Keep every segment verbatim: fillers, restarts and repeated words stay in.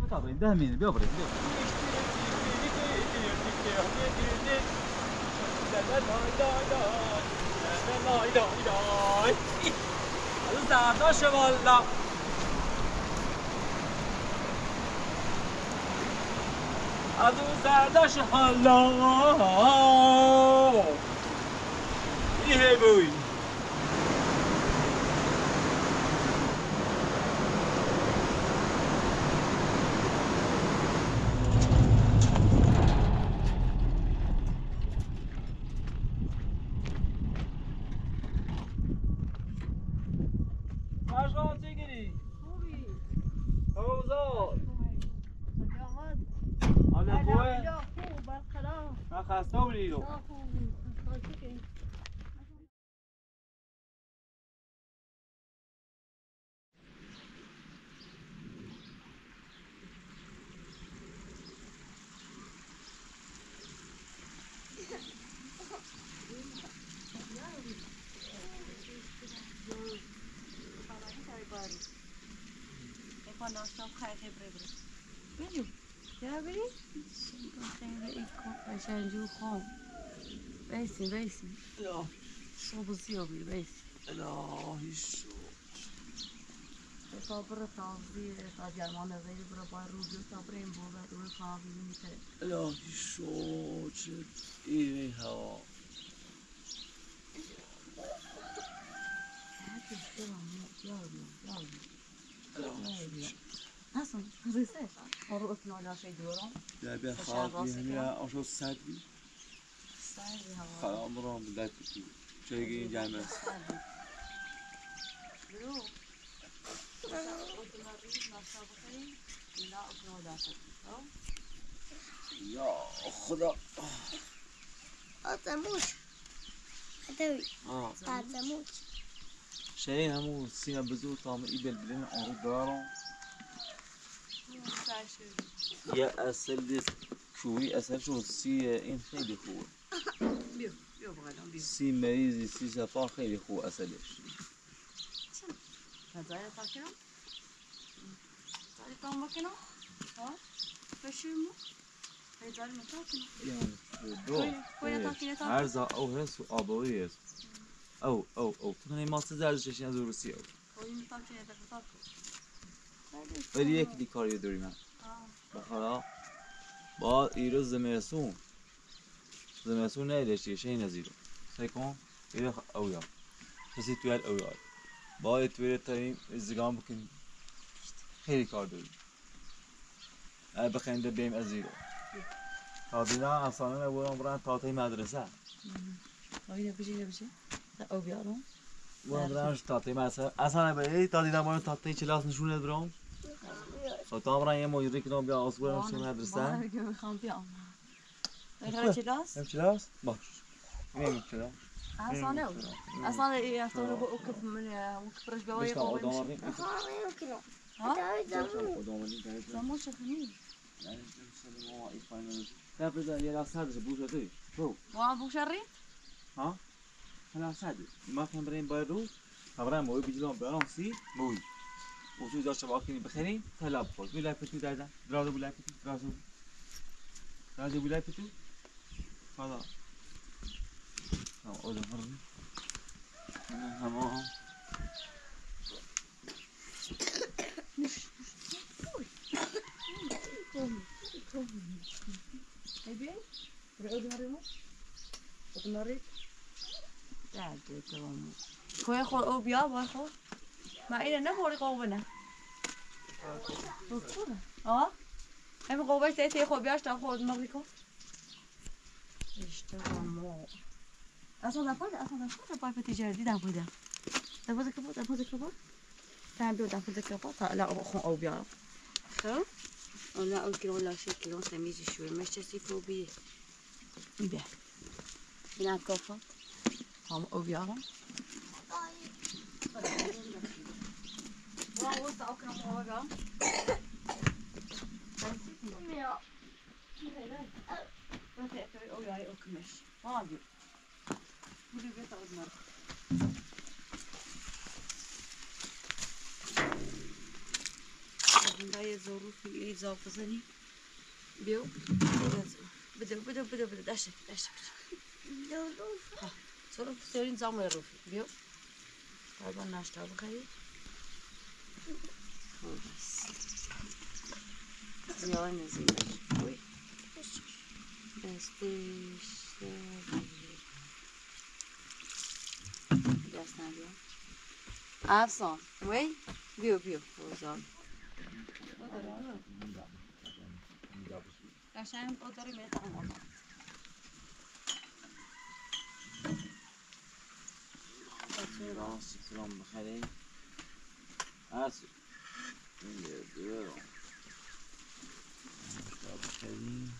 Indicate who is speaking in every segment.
Speaker 1: طبعا ده مين بيبرد زرداش والا از اون زرداش حالا ایه بوی خسته بودی رو
Speaker 2: عشان جو خام بيسي بيسي صوب الزيوبي بيسي
Speaker 1: الهی شو
Speaker 2: صابر تعزير تعزير المعنى زي برا بارو جو صابرين بوبا دول خابي ميتر
Speaker 1: الهی شو چه ایوه هوا
Speaker 2: هاتي السلام يلا يلا يلا اصلا ريسيش مرة اسمه لا شيء دورهم
Speaker 1: لا بیا خواب بیا آشو صد بی خرام رو بدت بکی چه دیگه این جمعه
Speaker 2: برو
Speaker 1: یا خدا
Speaker 3: آتموش هدوی آتموش
Speaker 1: شيء همو سينا بزور طعم إبل بلين أنو دارو يا أسل ديس كوي أسل شو سي إن خيلي خوه
Speaker 2: بيو بيو بغيرهم بيو
Speaker 1: سي مريزي سي سفا خيلي خوه أسلش
Speaker 2: هذا تاكلو هذا طعم ماكلو ها فشيمو هذا المتاكلو
Speaker 1: يعني دو
Speaker 2: كوي تاكلو تاكلو
Speaker 1: عرضة أو هس وأبوي هس أو أو أو توني ما تزارش شيء از روسیه
Speaker 2: كوي متاكلو هذا تاكلو
Speaker 1: ولی یک دی کاری داریم من بخدا با ایرو زمستون زمستون نیدش دیگه شی نزیرو سیکون ایرو اویا کسی توی اویا با توی تایم ازدگام بکن خیلی کار داریم بخنده بیم از ایرو تا دینا اصلا نبودم برن تا تای مدرسه
Speaker 2: اویا بجی بجی او بیارم
Speaker 1: برن برنش تا تای مدرسه اصلا نبودی تا دینا برن تا تای کلاس نشونه برام تا برن یه مدیری که بیا آسبورم شی مدرسه
Speaker 2: بانا بگم میخوام بیام میخوای کلاس
Speaker 1: هم کلاس باش میریم کلاس
Speaker 2: اصلا نه اصلا یفتون رو اوکف من اوکفرش بوای قوی میشه ها زمان شخمی
Speaker 1: لا بدا يلا صادر بوجدي شو
Speaker 2: ما ابو شري
Speaker 1: ها هلا صادر ما كان برين بايرو خبران موي بيجلون بيرون سي موي وشو جاش باكين بخيرين هلا بقول بلا فتو دادا درازو بلا فتو درازو درازو بلا فتو خلاص ها اول مرة انا هم
Speaker 2: هيبي رعود مريمو وتمريت تعال تمام كوي خو او بيا باي خو ما إلى نبوري قوبنا اه هم قوبش تأتي خو بياش تأخذ مريكو اشتغل مو اصلا دفعت اصلا دفعت باي بتجاري دي دفعت ده دفعت كبر دفعت كبر تعال بيو دفعت كبر لا خو او بيا خو ولا أو كيلو ولا شيء كيلو سميزي شوي مش تسيفو بيه بيه بنا كوفا هم أو بيارم واو وسط أو كنا موجا ميا بس تري أو ياي أو كمش ما أبي بدي بيت أود مر عندي ظروفی ای زاب بزنی بیو بدو بدو بدو بدو داشته داشته ها ظروف سرین زام روفی بیو طبعا ناشتا بخوری زیاد نزدیکش وی دستش دست نبیا افسان وی بیو بیو روزان قشنگ قدری میتونم
Speaker 1: راست سلام بخیری هست اینجا بیارم بخیری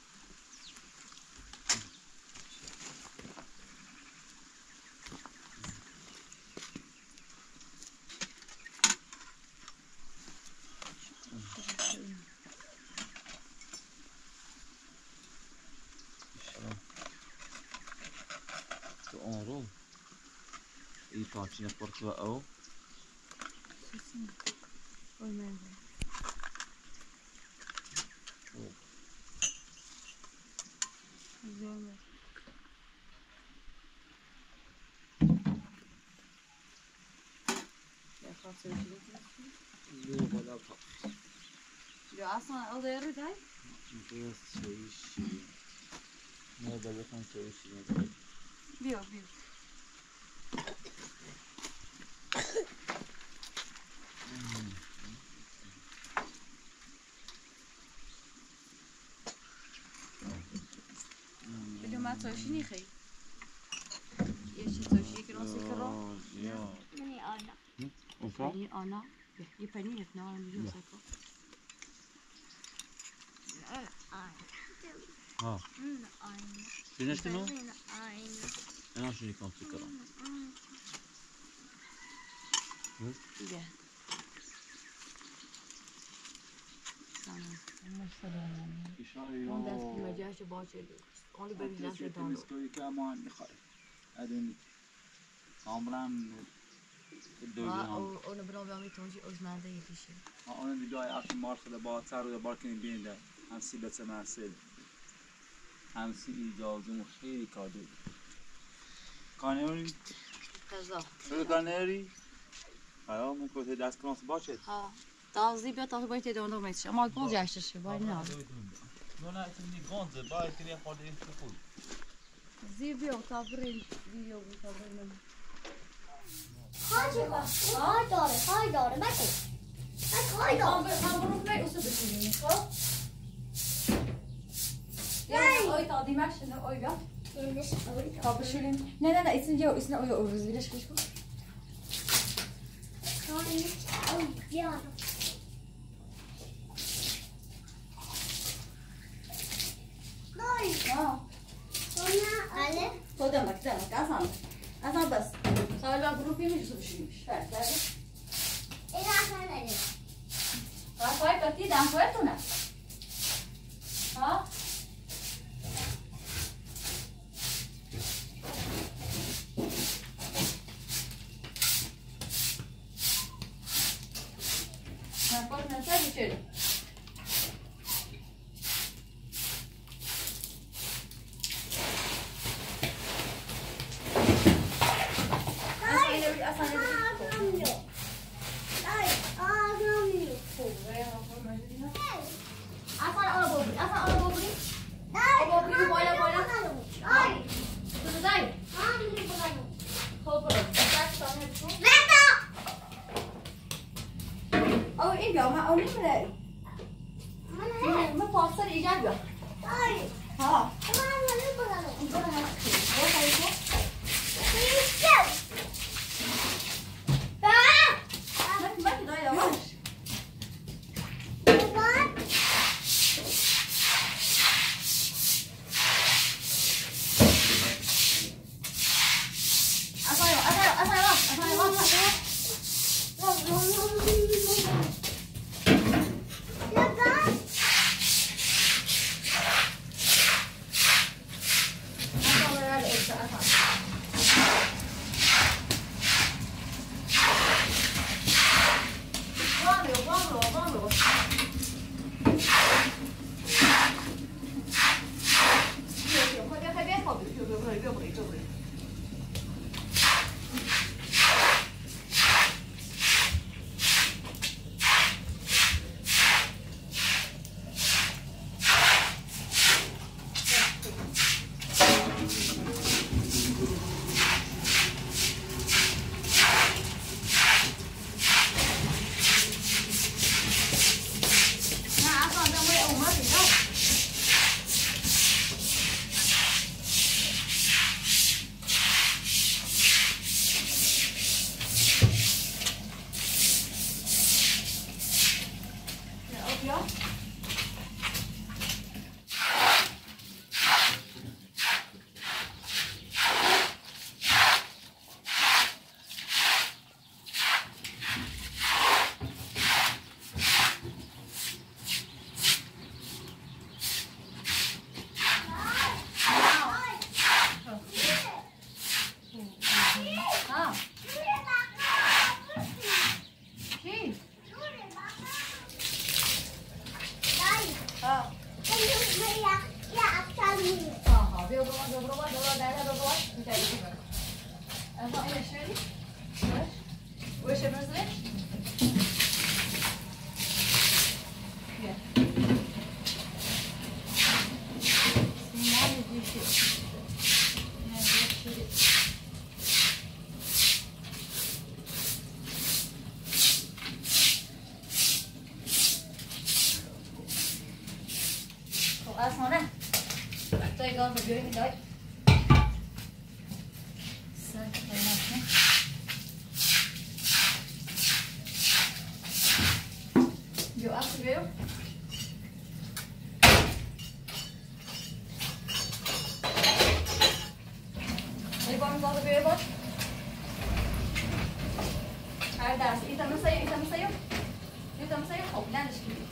Speaker 1: تو آروم ای پاچینه پرت و او
Speaker 2: Ja, اصلا اول رو دای؟
Speaker 1: درست چیشی نه باید کن چیشی
Speaker 2: بیا بیا بدون ما توشی نیخی یه چی توشی که ناسی کرا
Speaker 3: مني أنا
Speaker 2: پنیر آنا یه پنیر نه آنا میگه سکو
Speaker 1: ها
Speaker 3: أنا
Speaker 1: بینش کنو
Speaker 3: أنا
Speaker 1: انا شونی کام سکرم
Speaker 2: دیگه اون دست که مجاش باشه اونی ببین دست دانو
Speaker 1: كمان نخاي هذول عمران
Speaker 2: و اون برام بیامی تونجی از منده یکیشه
Speaker 1: اون دیگه عارف مارخ ده با سر ده باركين بين ده هم سي بس ما سيل هم سي اجازه خیلی کادو کانری
Speaker 2: قضا
Speaker 1: شو کانری حالا من کوته دست کناس باشه
Speaker 2: ها تازی بیا تا باید دانو میشه اما گل جاشته باید نه
Speaker 1: نه نه تونی گونز باید کنی خورده این خوب
Speaker 2: زی بیا تا بریم بیا تا بریم
Speaker 3: هاي هاي داره هاي داره بکن بکن هاي داره
Speaker 2: هم برو بی اوسو بشینیم خب یا اوی تا دیمش نه اوی بیا
Speaker 3: اینش اولی
Speaker 2: تا بشینیم نه نه نه ایسن جو ایسن اوی اوروز بیرش کشو
Speaker 3: هاي اوی بیا نای
Speaker 2: ها
Speaker 3: ona ale
Speaker 2: تو دمک دمک اصلا اصلا بس سوال با گروپی میشه بشینیم فرد فرد
Speaker 3: این اصلا نده
Speaker 2: رفای کتی دم خودتونه ها نفاق نسا بچه بشه بذاریم بیا سیمان دیشه خب اصلا نه تا گاز رو بیاریم دای سر قیمت نه بیو اصلا بیو ای باید گاز رو بیو باید هر درست ایتا مسایو ایتا مسایو ایتا مسایو خب لندش کنیم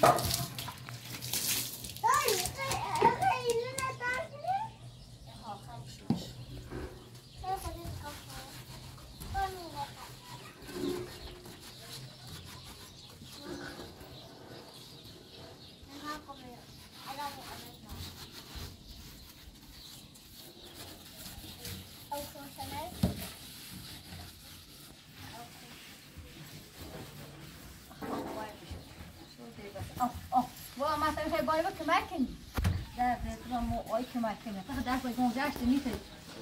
Speaker 2: ما تنفع بايبك كماكن ده بيطلع مو أي كماكن تاخد عارف يكون جاش تميتل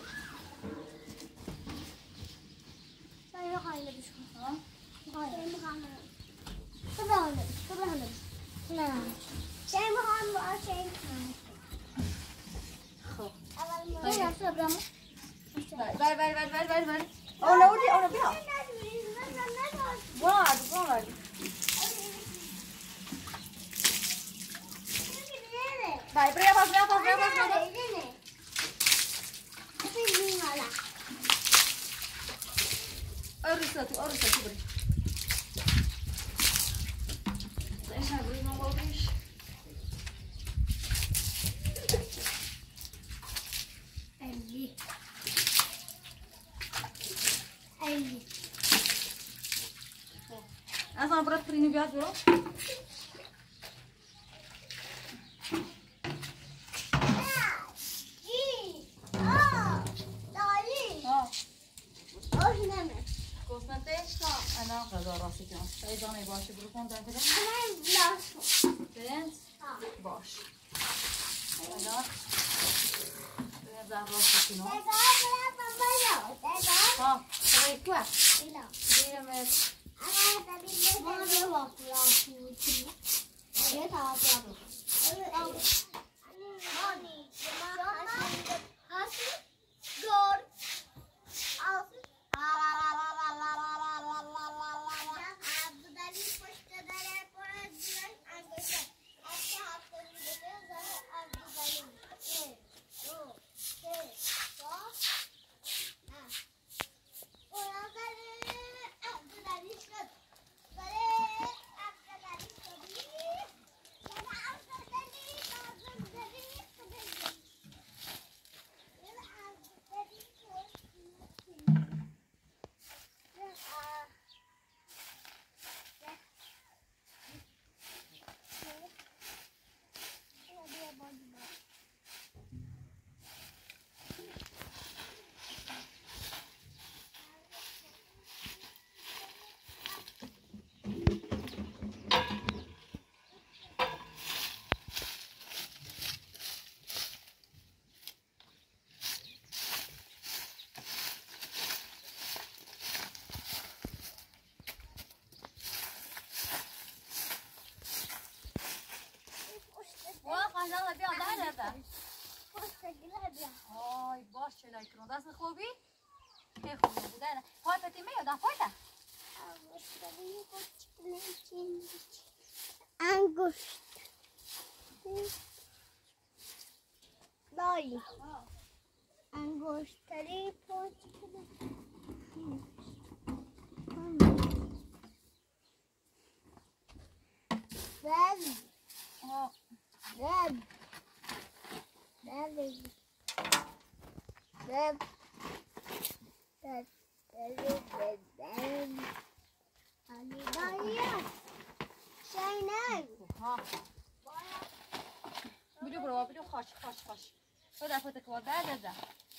Speaker 3: Saya makan lebih suka. Saya makan. Sebelah lebih, sebelah lebih. Nah, saya makan buat saya. Awalnya sebelah.
Speaker 2: باي باي باي باي باي باي أنا ودي أنا بيها واحد واحد باي بريا باي بريا باي بريا باي أرسل تو أرسل كبري إيش هقولي ما بقوليش
Speaker 3: Ali. Ali.
Speaker 2: أصلا برات تريني بيها برو أنا غدا راسي كمان أيضا باش بروكون ده كده بنت باش أنا بنزع راسي كمان ها تبغي كوا دي مت آی باش چلای کنم دست خوبی؟ خیلی خوبی بوده نه پای پتی میاد نه پای تا
Speaker 3: انگشت دایی انگشتری پاچ بل بل بل بل بل بل بل علی دایی شای نه
Speaker 2: ها بجو برو بجو خاش خاش خاش تو در پتک واد بعد ده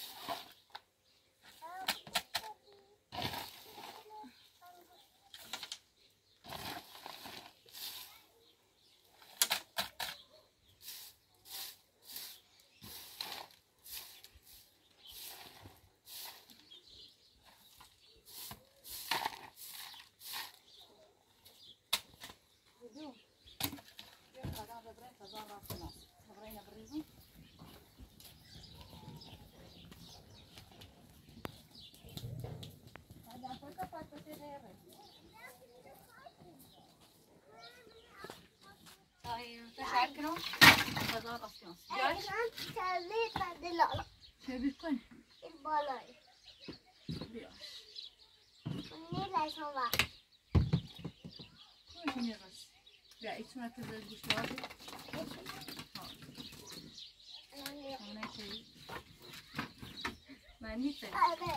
Speaker 2: تشكروا هذا قصيص جاش
Speaker 3: تلي تدلع
Speaker 2: شو بيكون
Speaker 3: البلاي
Speaker 2: بياش
Speaker 3: مني لا يسمع
Speaker 2: كل شيء بس بیا ایتونه که زد گوش بابی نه چی من نیست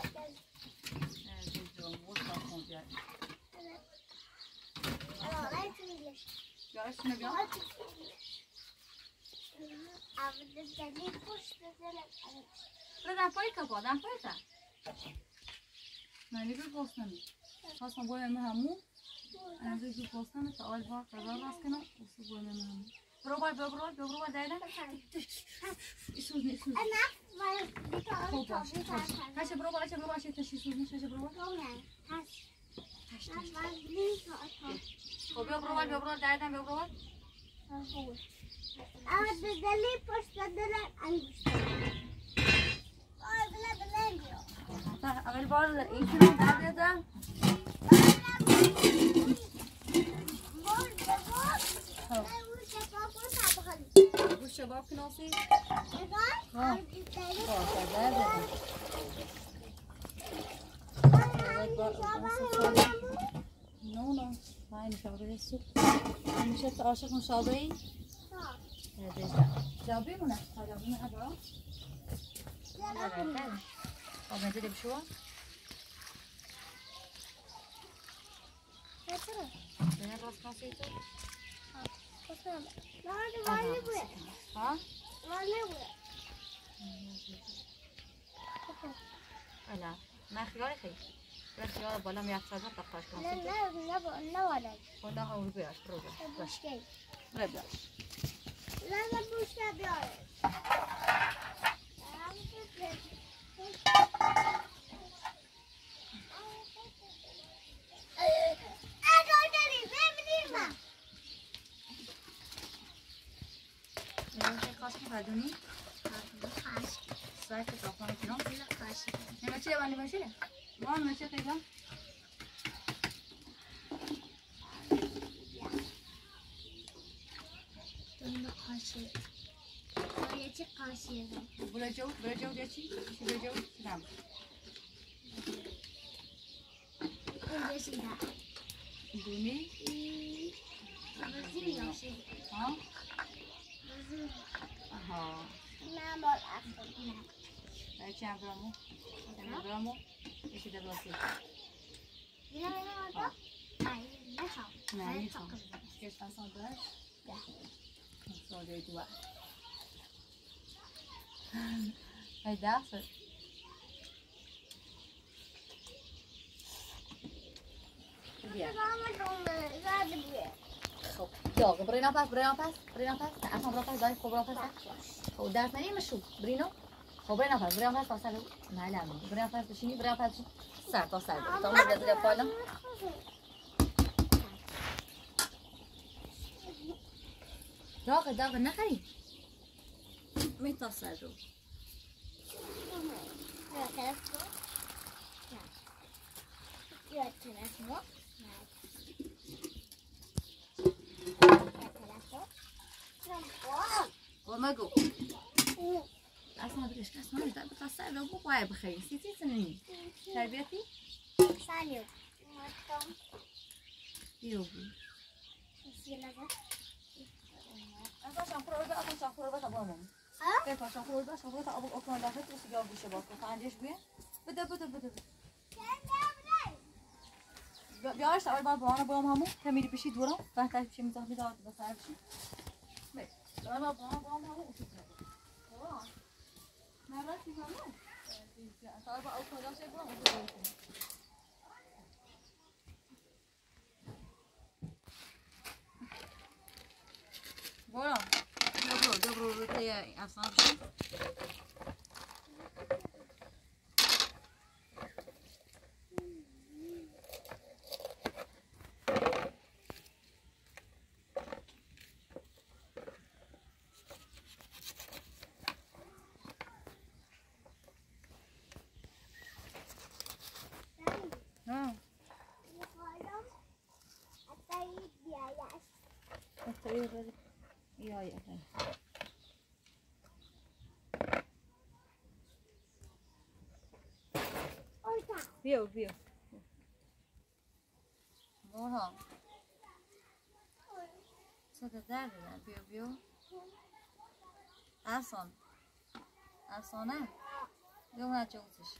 Speaker 2: بیا ایتونه بیا بدم پای که بادم پای تا من نیبی بستمی خواستم باید همون از اینجا پستم تا آل با قضا راست کنم اصلا باید همون برو باید برو باید برو باید دایدم ایسوز نه ایسوز خوب باش هشه برو باید برو باید تشی ایسوز نیست هشه برو باید خب بیا برو باید برو باید دایدم برو باید
Speaker 3: اما دلی پشت دلم انگشتم آه بله بله بیا
Speaker 2: اول بار این کنم در بیادم گوش شباب کناسی ها نه نه ما این شاده سوپ میشه تو عاشق مشاده ای جابی مونه جابی مونه برام خب نجد بشو نه راست کاسی تو
Speaker 3: نه ولی بود
Speaker 2: ها
Speaker 3: ولی بود
Speaker 2: الا ما خیال خی خیال بالا میاد صد دقیقه کاسی
Speaker 3: نه نه نه نه ولی
Speaker 2: خدا اول بیاش رو
Speaker 3: بوش کی
Speaker 2: بیا
Speaker 3: نه نه بوش بیار
Speaker 2: بدونی؟
Speaker 3: خاش
Speaker 2: سعی که کافانه کنم
Speaker 3: خاش
Speaker 2: نمیشه ولی باشه ما نمیشه خیلی
Speaker 3: دنبال خاشی یه چی خاشیه
Speaker 2: بله جو بله جو دیچی چی بله جو چیم
Speaker 3: این بشیده
Speaker 2: دونی
Speaker 3: بزنی یاشی
Speaker 2: ها
Speaker 3: بزنی
Speaker 2: آها
Speaker 3: من بال اصلا
Speaker 2: نه چی هم برامو چی برامو یکی دو باسی
Speaker 3: دیگه نه نه نه نخوام
Speaker 2: نه نمیخوام کش اصلا داشت
Speaker 3: نه
Speaker 2: ساده دو ای درس بیا خب داغ برينا باس برينا باس برينا باس عفوا برا باس داي خب برا باس خب درس نی مشو برينا خب برينا باس برينا باس واسه معلم برينا باس بشینی برينا باس سر تا سر تا اون بده بالا داغ داغ نخری میتصل رو
Speaker 3: یا تلفن
Speaker 2: وماجو اصلا بدش کس نمیده بخواسته رو بو قای بخیر سیتی سنی تربیتی
Speaker 3: ثانیه
Speaker 2: بیو بو اصلا شامپو رو ده اصلا شامپو رو بده بامم ها كيف شامپو رو ده شامپو رو ابو اكون دافت بس جاوب شباب عنديش بيه بده بده بده بیارش اول باید با آن با هم همون کمی بشید دورم بعد تاش بشیم میذارم میذارم بس هر بشیم بس اول باید با آن با هم همون اصول کنم نه راستی همون اول باید اول کجا شد برام اصول کنم برام جبرو جبرو رو تی افسان بشیم Ja, ja. Viu, viu. Bora. صدا درد در بیا بیا افسان افسانه بیا اون از جوزش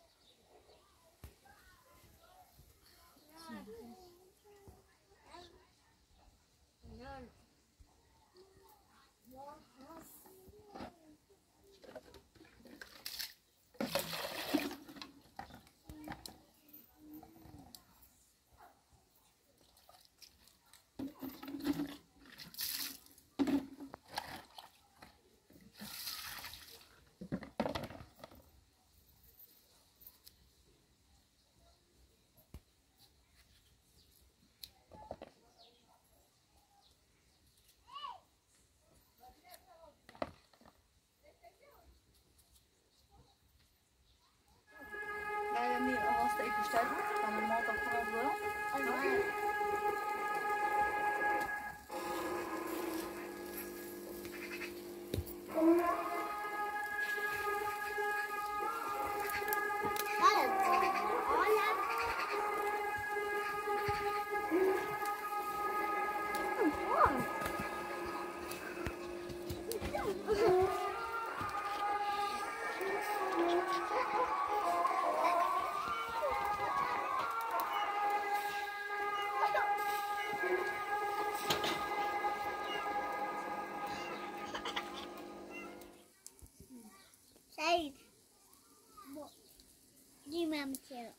Speaker 3: سعید دیمم چرا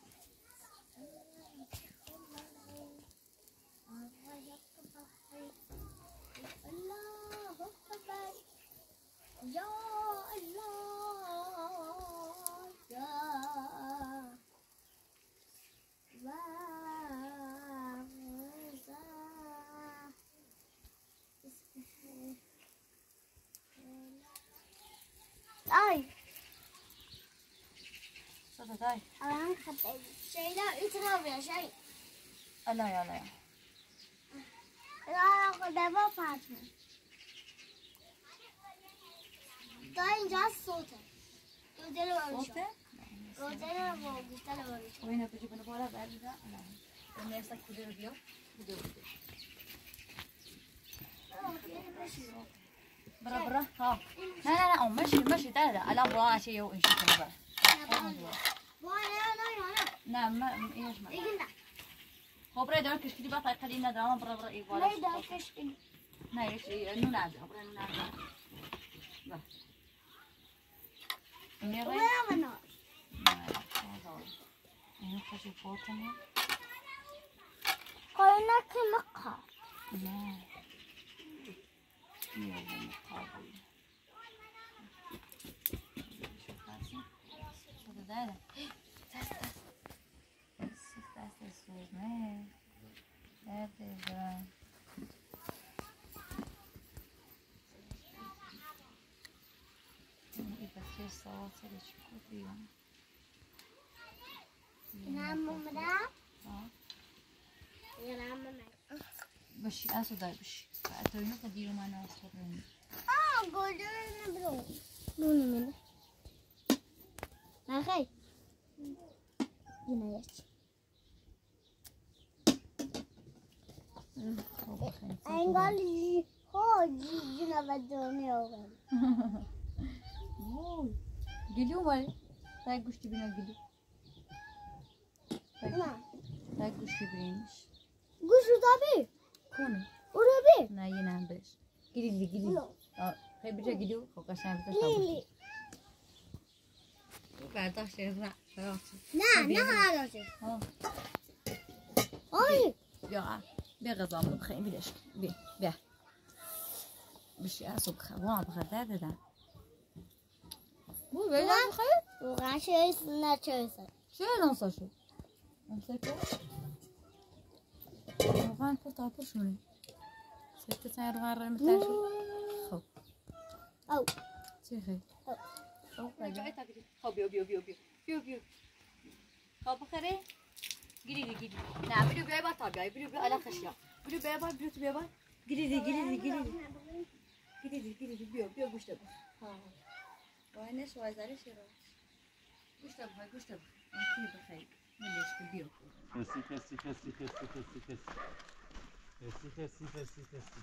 Speaker 3: الله اکبر یا الله یا آی
Speaker 2: صدا دای
Speaker 3: الان خطه شیدا ایتنا بیا شید
Speaker 2: الله یا الله
Speaker 3: الان خدا با فاطمه تا اینجا صوته تو دل رو
Speaker 2: صوته؟
Speaker 3: رو دل رو بیشتر رو
Speaker 2: و اینو بجی بنا بالا برمیدن این نفسه کده رو بیا کده رو بیا برا برا ها نه نه نه ماشي ماشي تعالى الان برا شيء وإن شاء الله برا نه ما ايش ما هو برا دار كشكلي بقى خلينا ندرا برا برا ايه ولا نه ايش نو نازل برا نو نازل بس إني غير ما إنه خشوا فوتني
Speaker 3: قلنا كمقها
Speaker 2: لا يلا مقابل شوف هذا شو ده تاس تاس تاس تاس سوز نه هذا بس صوت اللي شكوتي
Speaker 3: نعم ماما
Speaker 2: اه
Speaker 3: نعم ماما
Speaker 2: بشي اسو داي بشي فاتوينو كديرو معنا اصلا
Speaker 3: اه قولنا برو نوني منه ما خي جنايات انقال هو جنا بدوني اول
Speaker 2: Geliyor mu? Tay kuş dibine geliyor.
Speaker 3: ما
Speaker 2: Tay kuş dibiymiş.
Speaker 3: قشو طبي
Speaker 2: Konu.
Speaker 3: وربي
Speaker 2: Na yine beş. Gidildi gidildi. Aa, hay bir şey gidiyor. Kokaşan bir şey
Speaker 3: ليلي
Speaker 2: tabii. Kardeş şerifine.
Speaker 3: لا لا هذا شيء
Speaker 2: Ha.
Speaker 3: اي
Speaker 2: Ya. Bir gazam بخير بلاش. بيه بيه. بشي اسو بخير. وانا بخير ده ده ده. Bu böyle بخير.
Speaker 3: وغاش يسنا تشوسه
Speaker 2: شو نصا شو؟ امسكه. روغان كنت عطش مني. ست ساعة روغان رمي تاشو. خو.
Speaker 3: او
Speaker 2: تيخي.
Speaker 3: أو.
Speaker 2: خو. رجعت أجري. خو بيو بيو بيو بيو بيو بيو. خو بخير. جري جري جري. نعم بيو بيو بات طبيعي بيو بيو على خشية. بيو بيو بات بيو بيو بات. جري جري جري جري. جري جري جري بيو بيو قشطة. ها. وينش وازارش يروح. قشطة بخير قشطة بخير. أنتي بخير. مليش بيو.
Speaker 1: خسي خسي خسي خسي خسي خسي خرسی خرسی خرسی خرسی.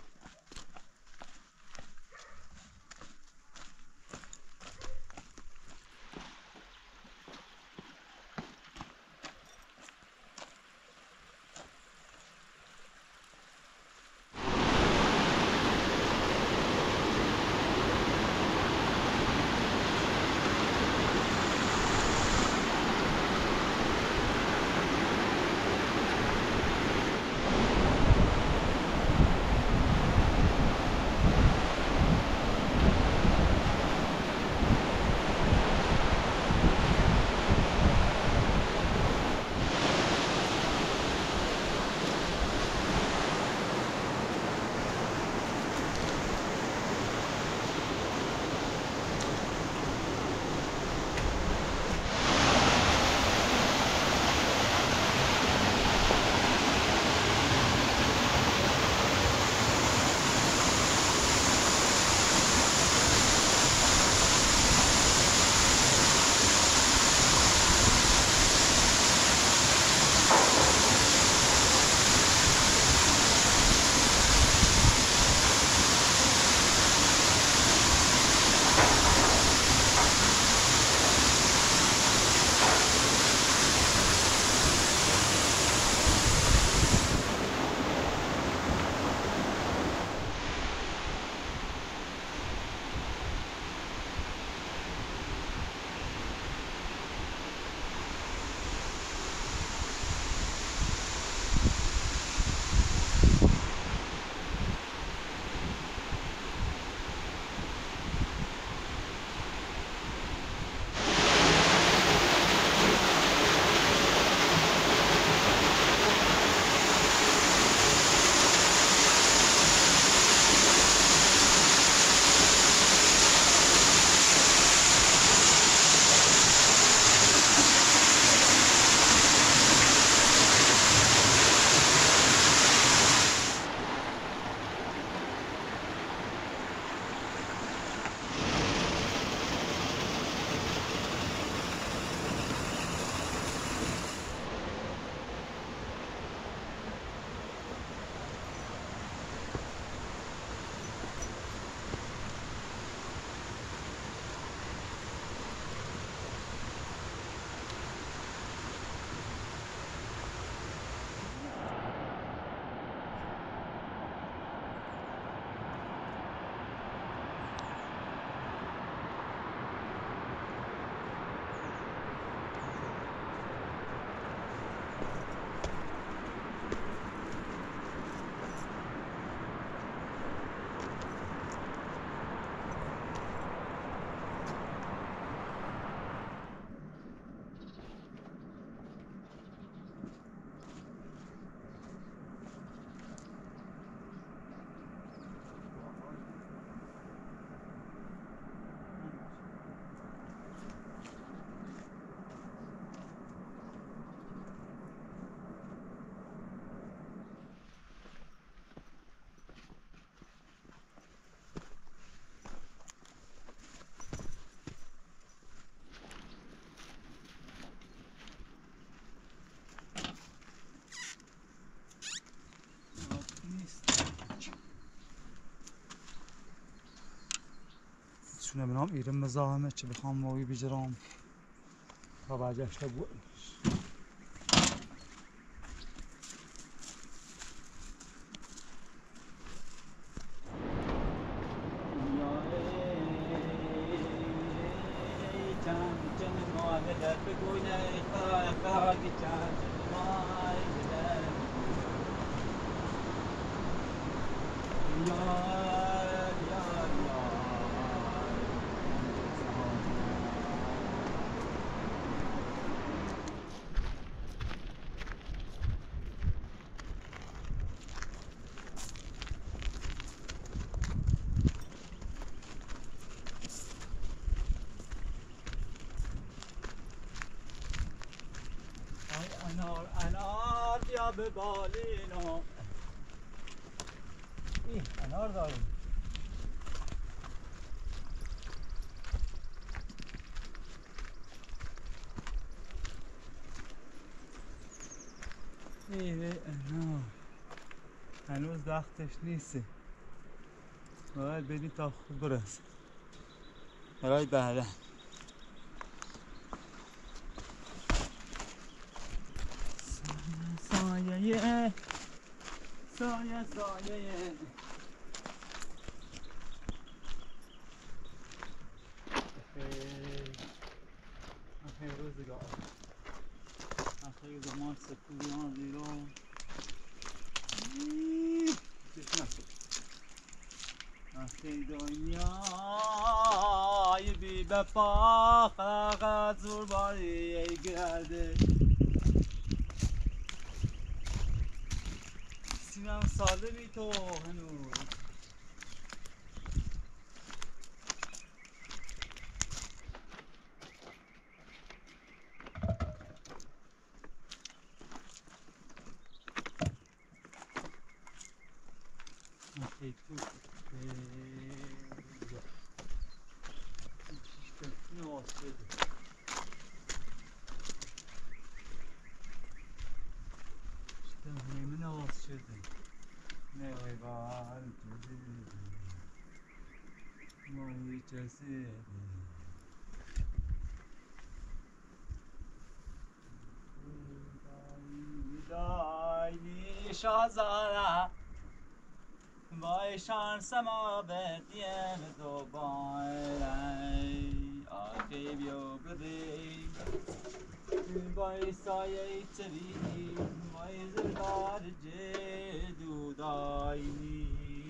Speaker 4: شونه بنام ایرم مزاحمه چه بخوام ماوی بجرام تا برگشت بود انار انار بیا به بالینو ای انار داریم میوه انار هنوز وقتش نیست. باید بریم تا خود برسه برای بعدا. سایه سایه سایه آخه روزگار آخه زمان سکویان دیران آخه دنیای بی بپا فقط زور باری گرده. سینم سالمی تو هنوز آخه تو نواز شده شتم همه نواز شده نوی بار جده ماهی جزده دایی شازاره وای شانسم آبدیم دوباره آقی بیو بدی وای سایه چوی وای زردار جدو دایی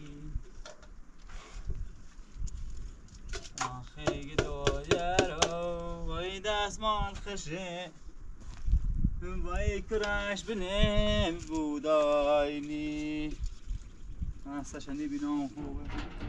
Speaker 4: آخی دویرو وای دستمان خشه وای کرش بنیم بودایلی من سشنی بینام خوبه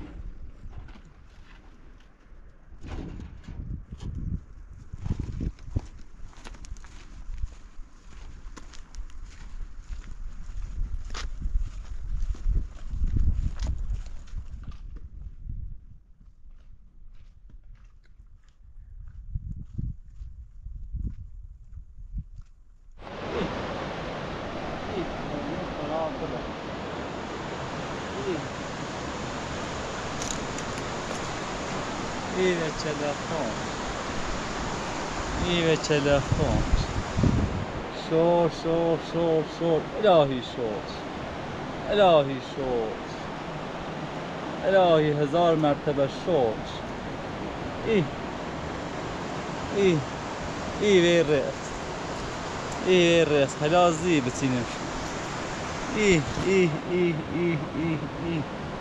Speaker 4: ایوه تلفن ایوه تلفن شور شور شور شور الهی شور الهی شور الهی هزار مرتبه شور ای ای ایوه رس ایوه رس حلازی بتینم ای ای ای ای ای ای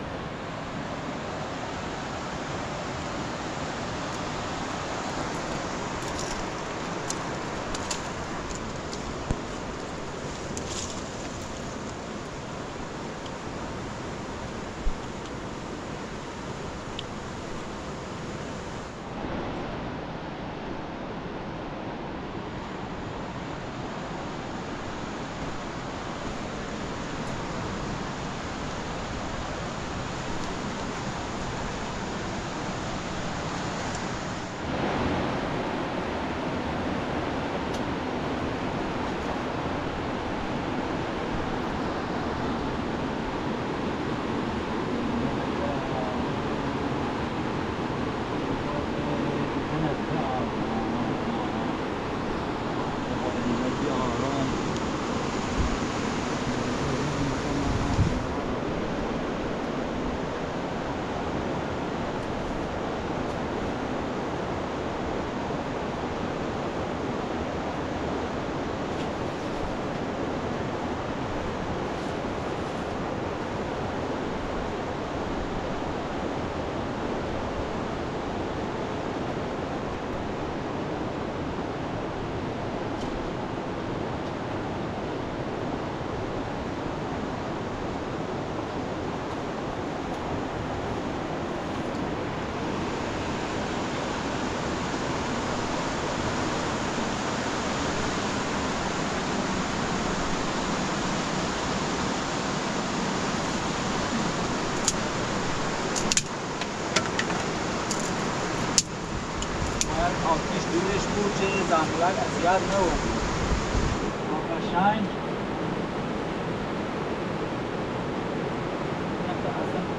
Speaker 4: آتیش دورش بود چه زنبولک اذیت نبود قشنگ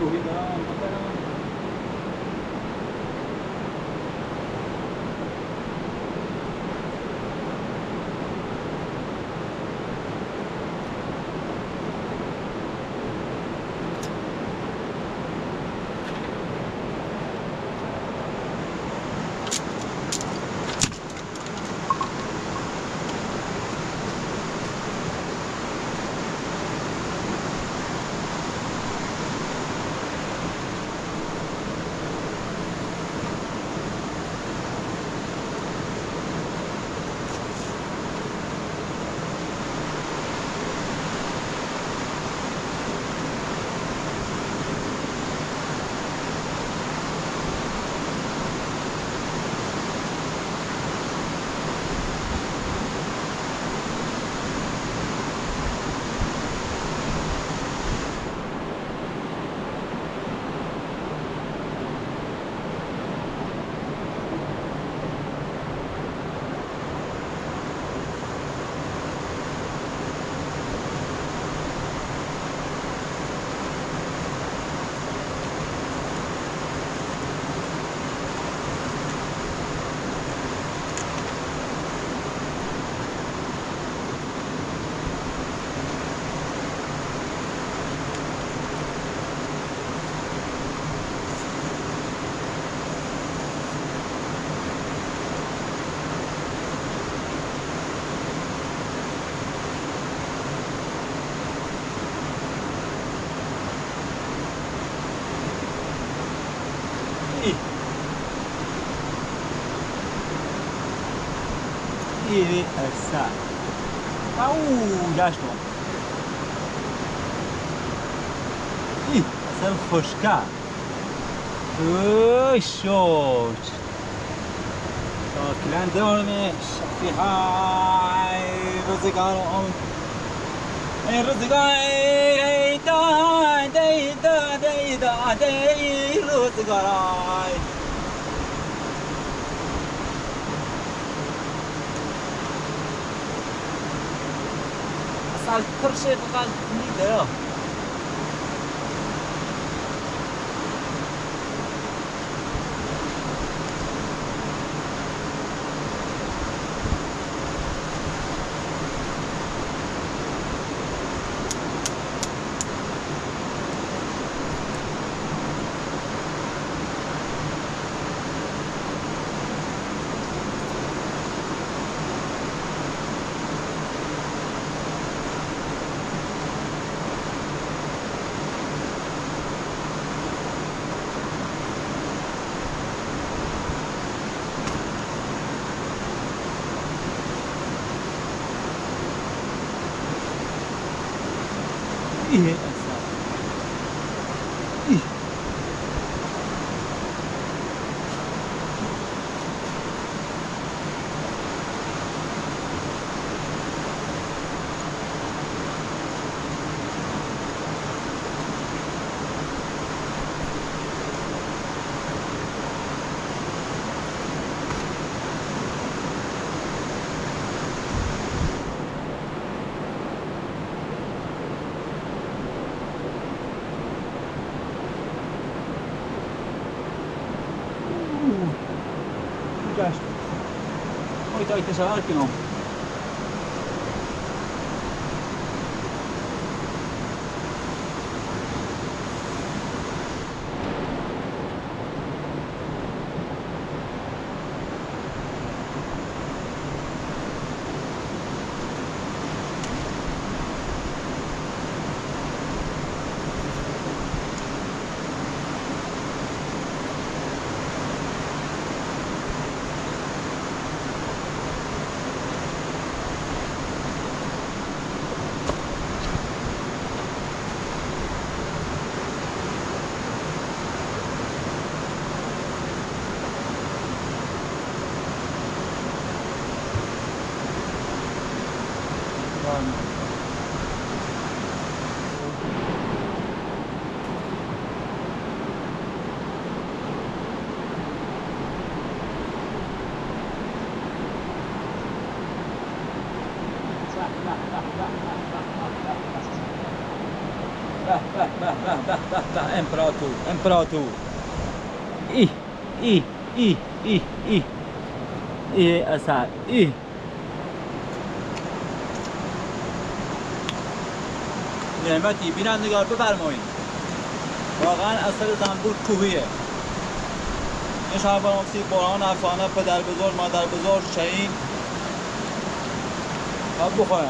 Speaker 4: روحی دارم مثلا
Speaker 1: ایره اصلا اوه گشتم ای اصلا خوشگل اوه شوچ شاکلن دارمه شفی های روزگار آن ای روزگار ای دا دی دا دی دا دی روزگار اصلا کرشه فقط میده ایه اصلا ایه گشت های تا ایتشاور کنم
Speaker 4: به به به به امپراتور امپراتور ای ای ای ای ای ای اسد ای نعمتی بینندگار بفرمایید واقعا اثر زنبور کوهیه این شهر برامکسی قرآن افسانه پدر بزرگ مادر بزرگ شهین و بخورم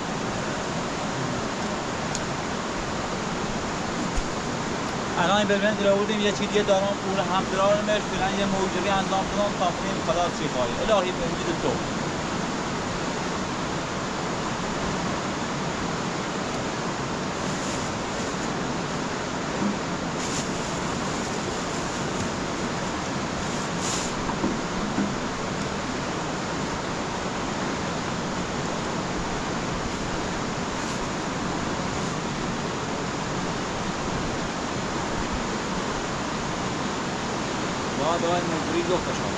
Speaker 4: الان ببینید دیگه بودیم یه چیزی دارم پول همدرار مش فلان یه موجودی انجام دادم تا فیلم خلاص چی خواهی الهی ببینید تو باید مجبوری دو کشم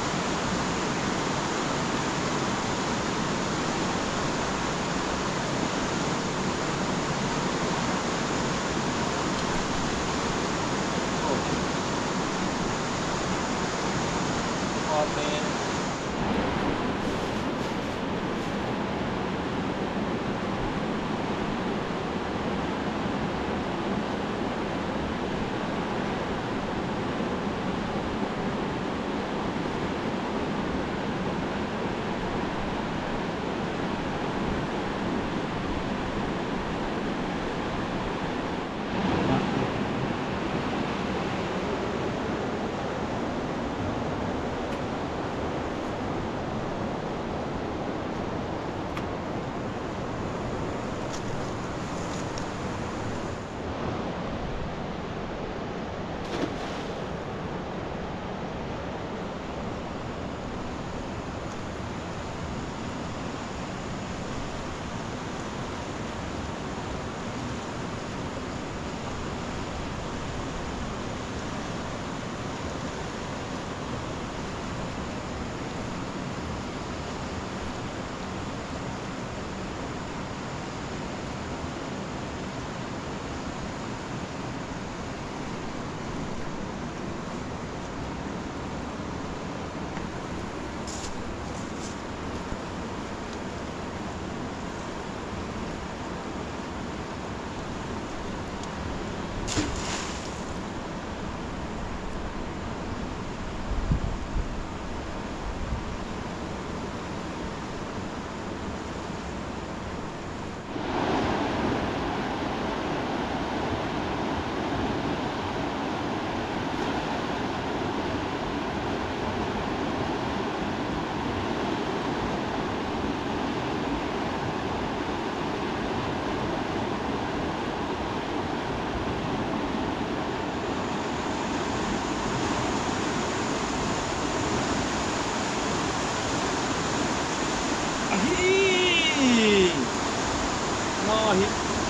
Speaker 4: ماهی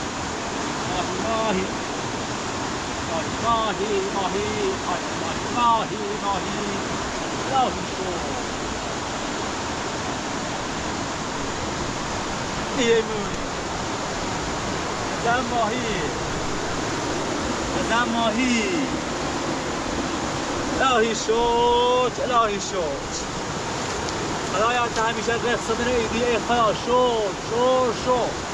Speaker 4: ماهی ماهی ماهی ماهی ماهی ماهی ماهی شو ایه موی بزن ماهی بزن ماهی الهی شد الهی شد خدایا انت همیشه قصه من ایدی ای خدا شد شد شد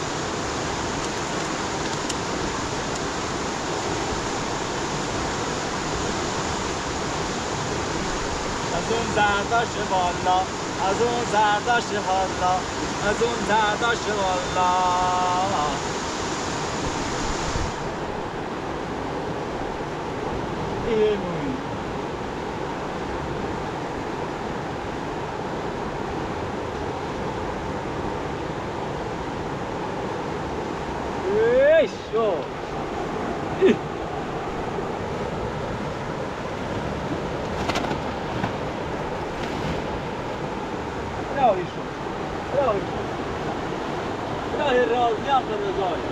Speaker 4: از اون زرداش والا از اون زرداش حالا از اون زرداش والا ایه موی شو الهی شو الهی شو الهی راضیم به رضای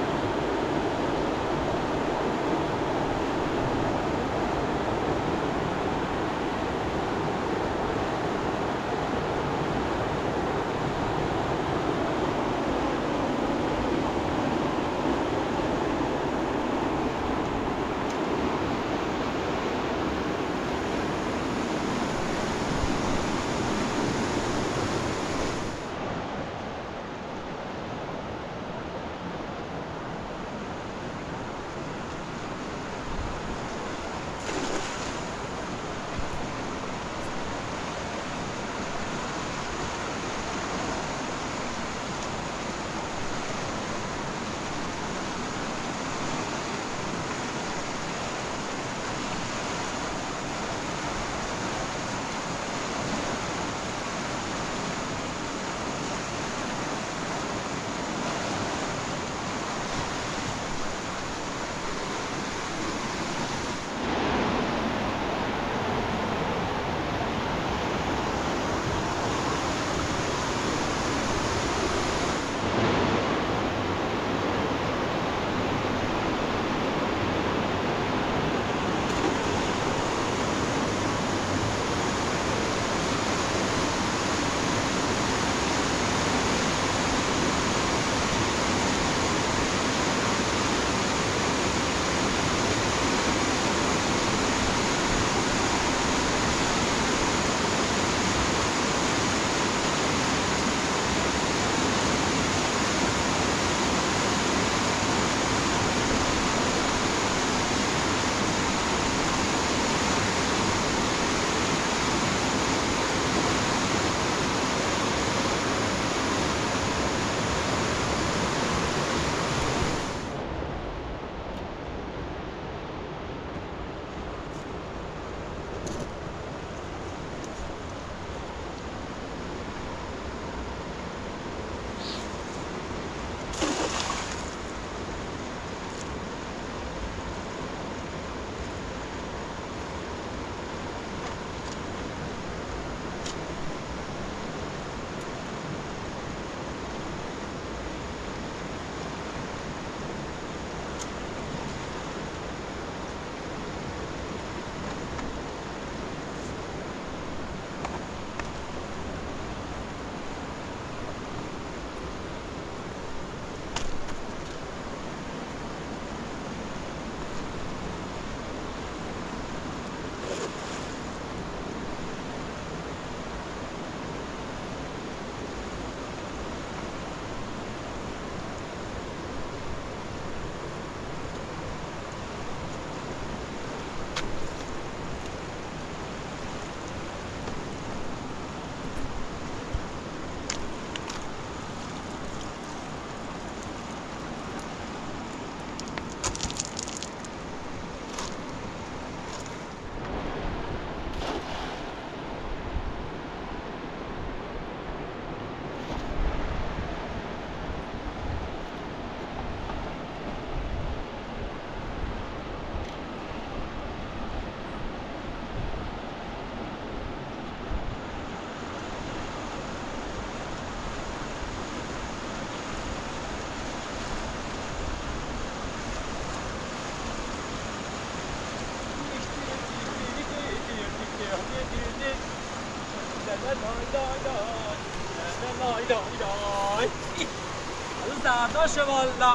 Speaker 4: زرداش والا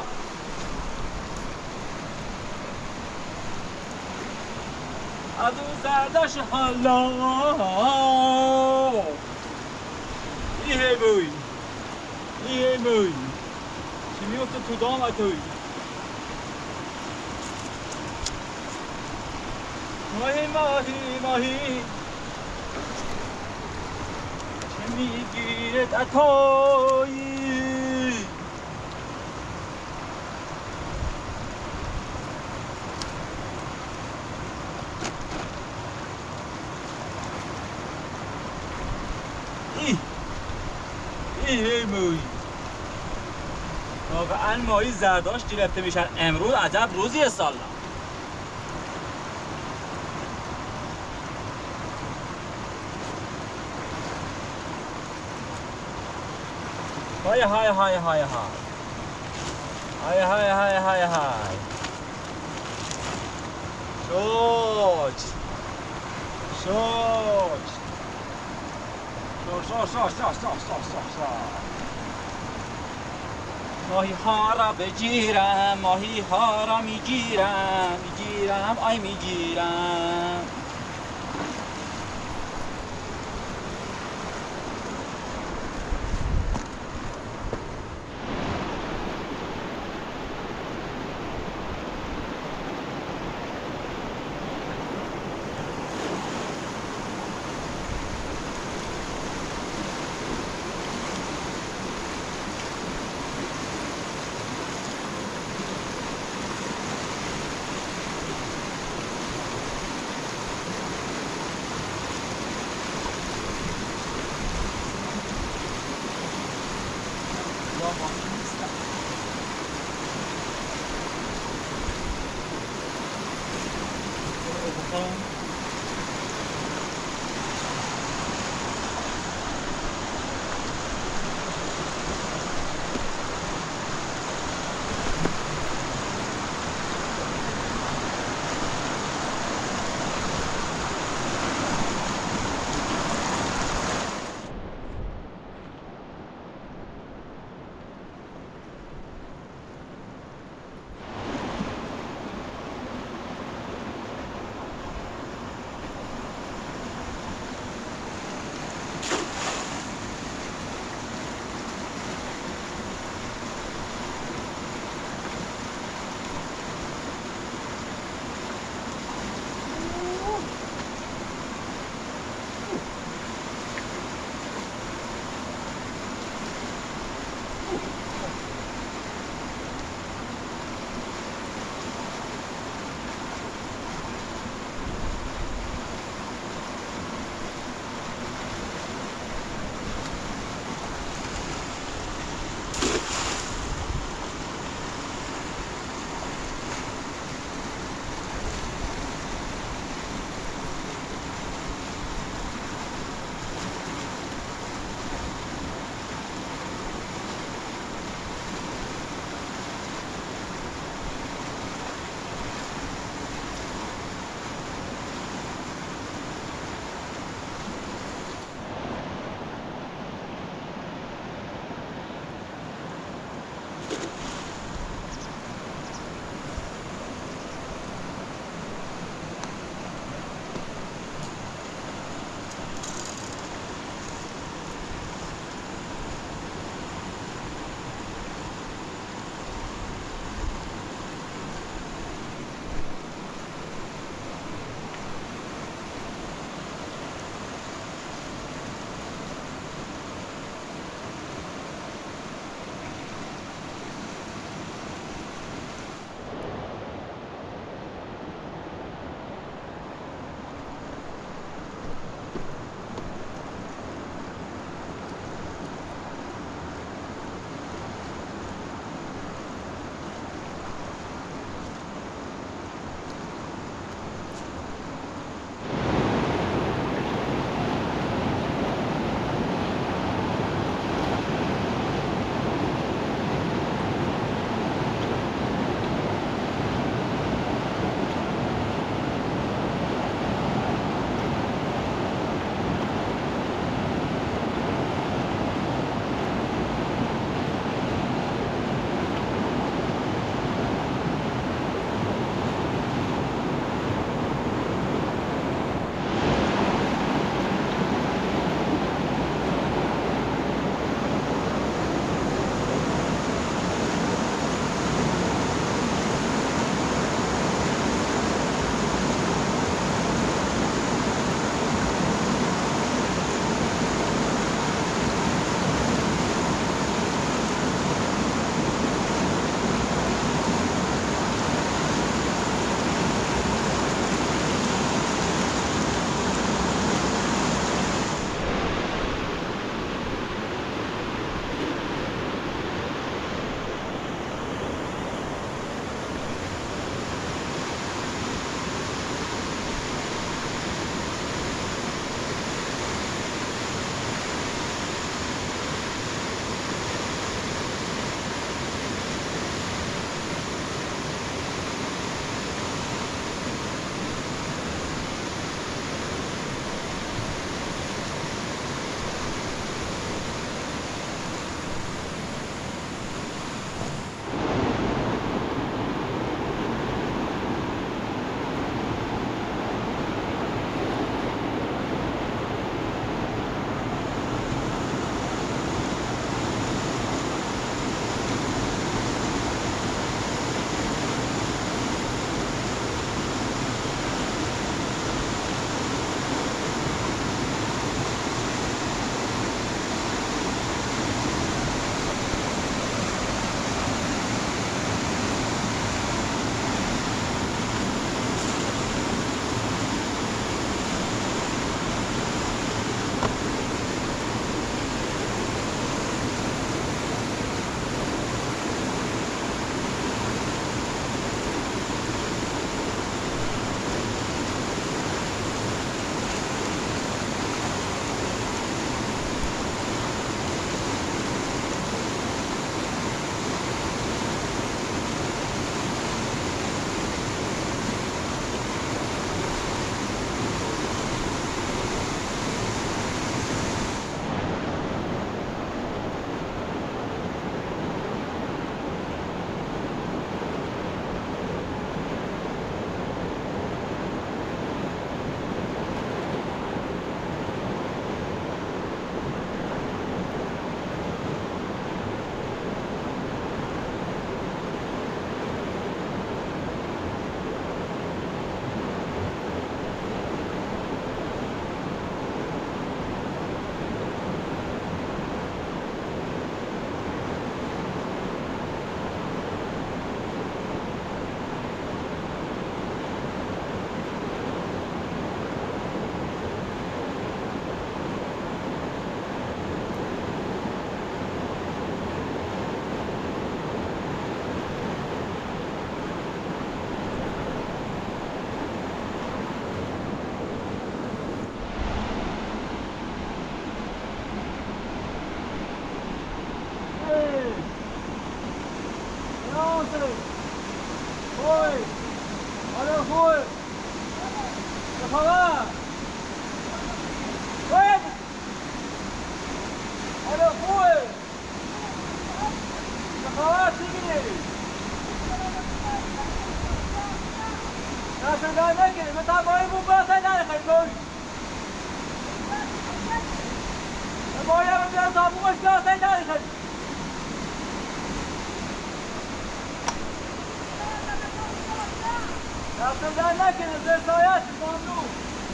Speaker 4: از اون زرداش حالا ایه بوی ایه بوی چی میفته تو دام توی ماهی ماهی ماهی چه میگیرد عطایی ای ای موی واقعا ماهی زرداشت گرفته میشن امروز عجب روزی سالا های های های های های های های های های های شوچ شوچ شوچ شوچ شوچ شوچ شوچ شوچ ماهی ها را بگیرم ماهی ها را میگیرم میگیرم آی میگیرم خبر؟ وين؟ أنا أخوي. خبر تيجي؟ ناس لا نجري متى باي مو بس أنا خيبوي. بايا بدي أصابه مش بس أنا خيب. ناس لا نجري زي سايات الممنوع.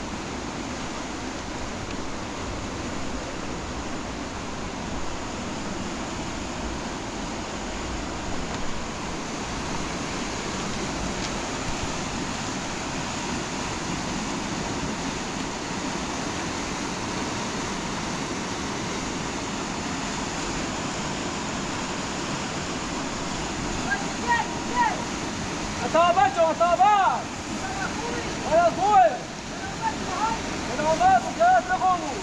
Speaker 4: أصابت أصابت يا أخوي أنا عمرت وكيف لقوه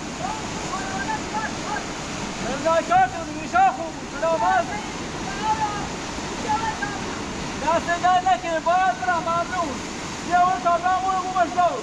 Speaker 4: أنا كاتب من يشاخه أنا عمرت يا سيدان لكن البلد برا ممنون يا ولد أبرام ولقوا مشلو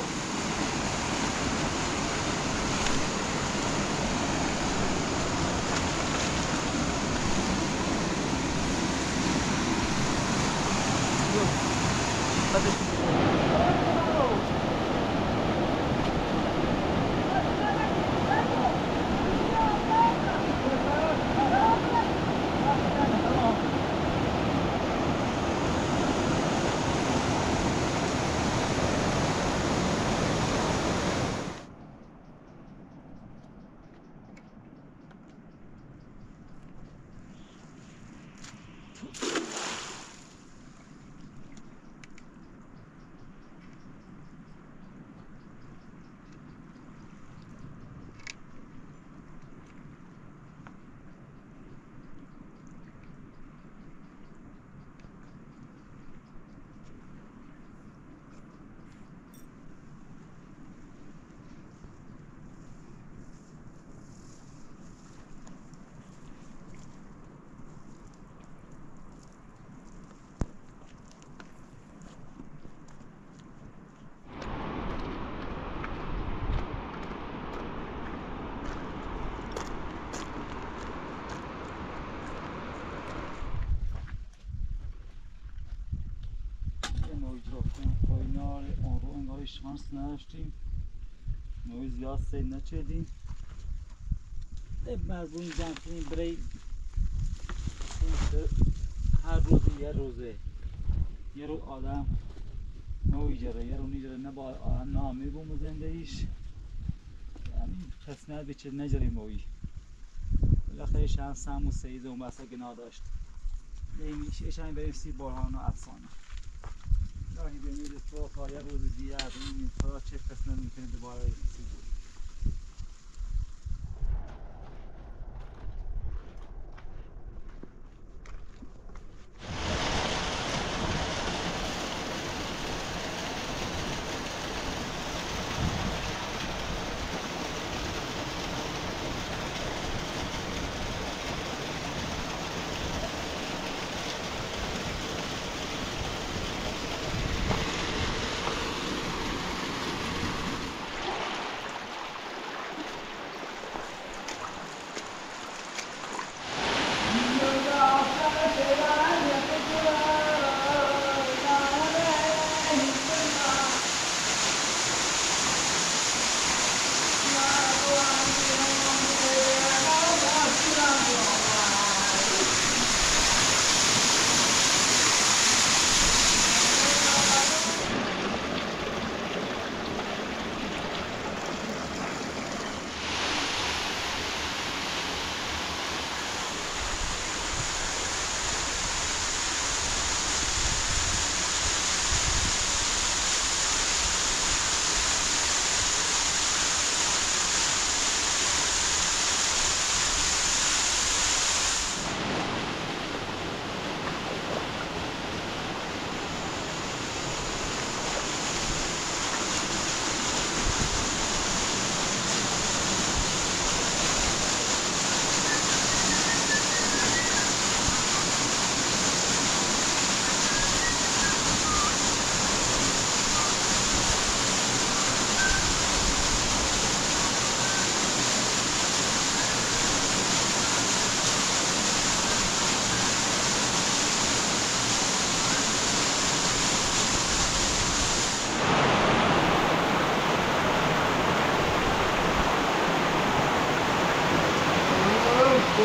Speaker 4: شانس نداشتیم ما زیاد سیل نچیدیم مجبور جمع کنیم برای هر روز یه روزه یه رو آدم نویجره یه رو نیجره نه با آدم نامی بوم زندگیش یعنی قسمت به چه نجریم موی بالاخره شانس هم و سیده اون بسا گناه داشت نمیشه اشان بریم سی برهان و افسانه راهی بینید تو تا یه روز دیگه از این تا چه قسمت میتونه دوباره سی بود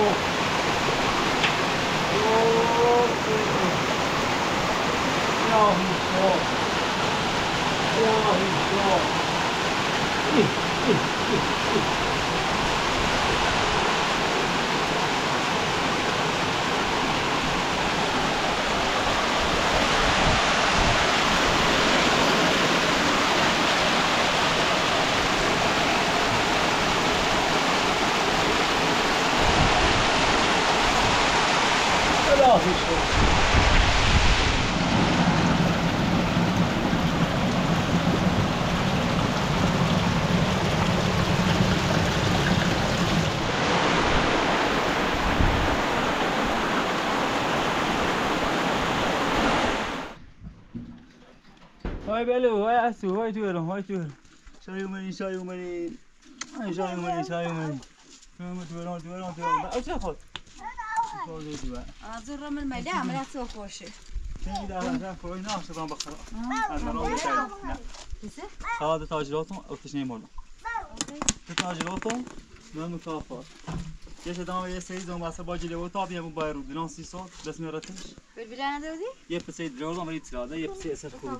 Speaker 4: هاي بلو هاي عسو هاي تورم هاي تورم شاي ومني شاي ومني هاي شاي ومني شاي ومني تورم تورم تورم تورم أو شو خد خذوا دواء
Speaker 2: زر من الميدان عملها تسوي خوشي
Speaker 4: شنو إذا هذا فوق ناقص طبعا بخرا أنا راوي شاي هذا تاجراتهم أو تشني مولا تاجراتهم ما مكافأة يا شدام يا سيد زوم بس باجي له طابي أبو بايرو دلان سيسات بس مرتش
Speaker 2: بالبلانة دودي
Speaker 4: يا بس سيد درولة مريض سلاده يا بس أسر خود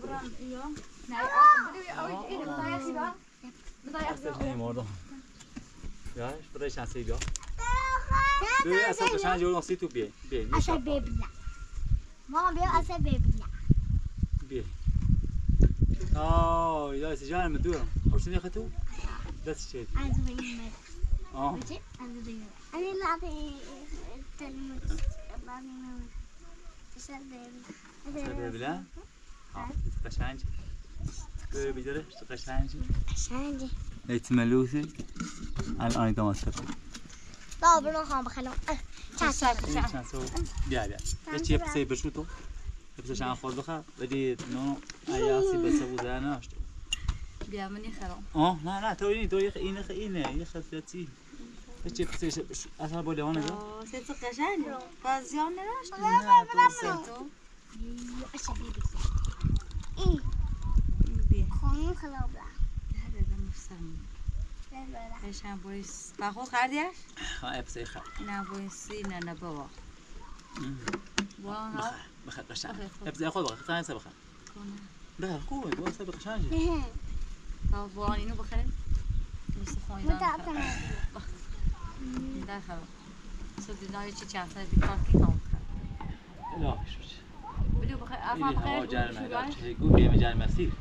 Speaker 4: نه مردم یا بدای شانسی بیا بیا اصلا قشنگ جور ناسی تو بیا بیا
Speaker 3: اصلا ببینم مامان بیا اصلا ببینم
Speaker 4: بیا آه یا سجان مدورم اوشنی خطو دست شد
Speaker 3: از ببینم
Speaker 4: آه
Speaker 3: بچه از ببینم انا لعبه تلمس ببینم اصلا ببینم
Speaker 4: ببلا ها قشنگ بیا بیداره قشنگ
Speaker 3: قشنگه
Speaker 4: اتملوثي الان دامسته
Speaker 3: لا بنا خام بخلو چند سال
Speaker 4: چند سو بیا بیا چه پسی بشو تو پسی شان خورد بخا بدی نو ایاسی بس بوده ناشت
Speaker 2: بیا منی خرام
Speaker 4: آه نه نه تو این تو این اینه این خفیتی چه پسی بشو اصلا بوده وانه ده
Speaker 2: آه سیت قشنگ بازیان نراشت
Speaker 4: نه تو
Speaker 2: تو
Speaker 3: اصلا ببینم این
Speaker 2: بیا
Speaker 3: خانم خلو بلا
Speaker 2: هذا مفسم ايش انا بويس باخذ خارديش
Speaker 4: ها پسی خا
Speaker 2: انا بويسي انا بابا وانا
Speaker 4: بخ قشنگ پسی خود بخ قشنگ سبخ ده خوبه دو سبخ قشنگ
Speaker 2: طبعا اینو بخیر بس خوین
Speaker 3: متعبتم
Speaker 2: داخل صدق داری چی چند تا بیکار کی تام
Speaker 4: لا شوش
Speaker 2: بلو بخیر
Speaker 4: این
Speaker 2: افا
Speaker 4: هوا
Speaker 2: بخیر
Speaker 4: جرمه داشت گو بیا مجال مسیر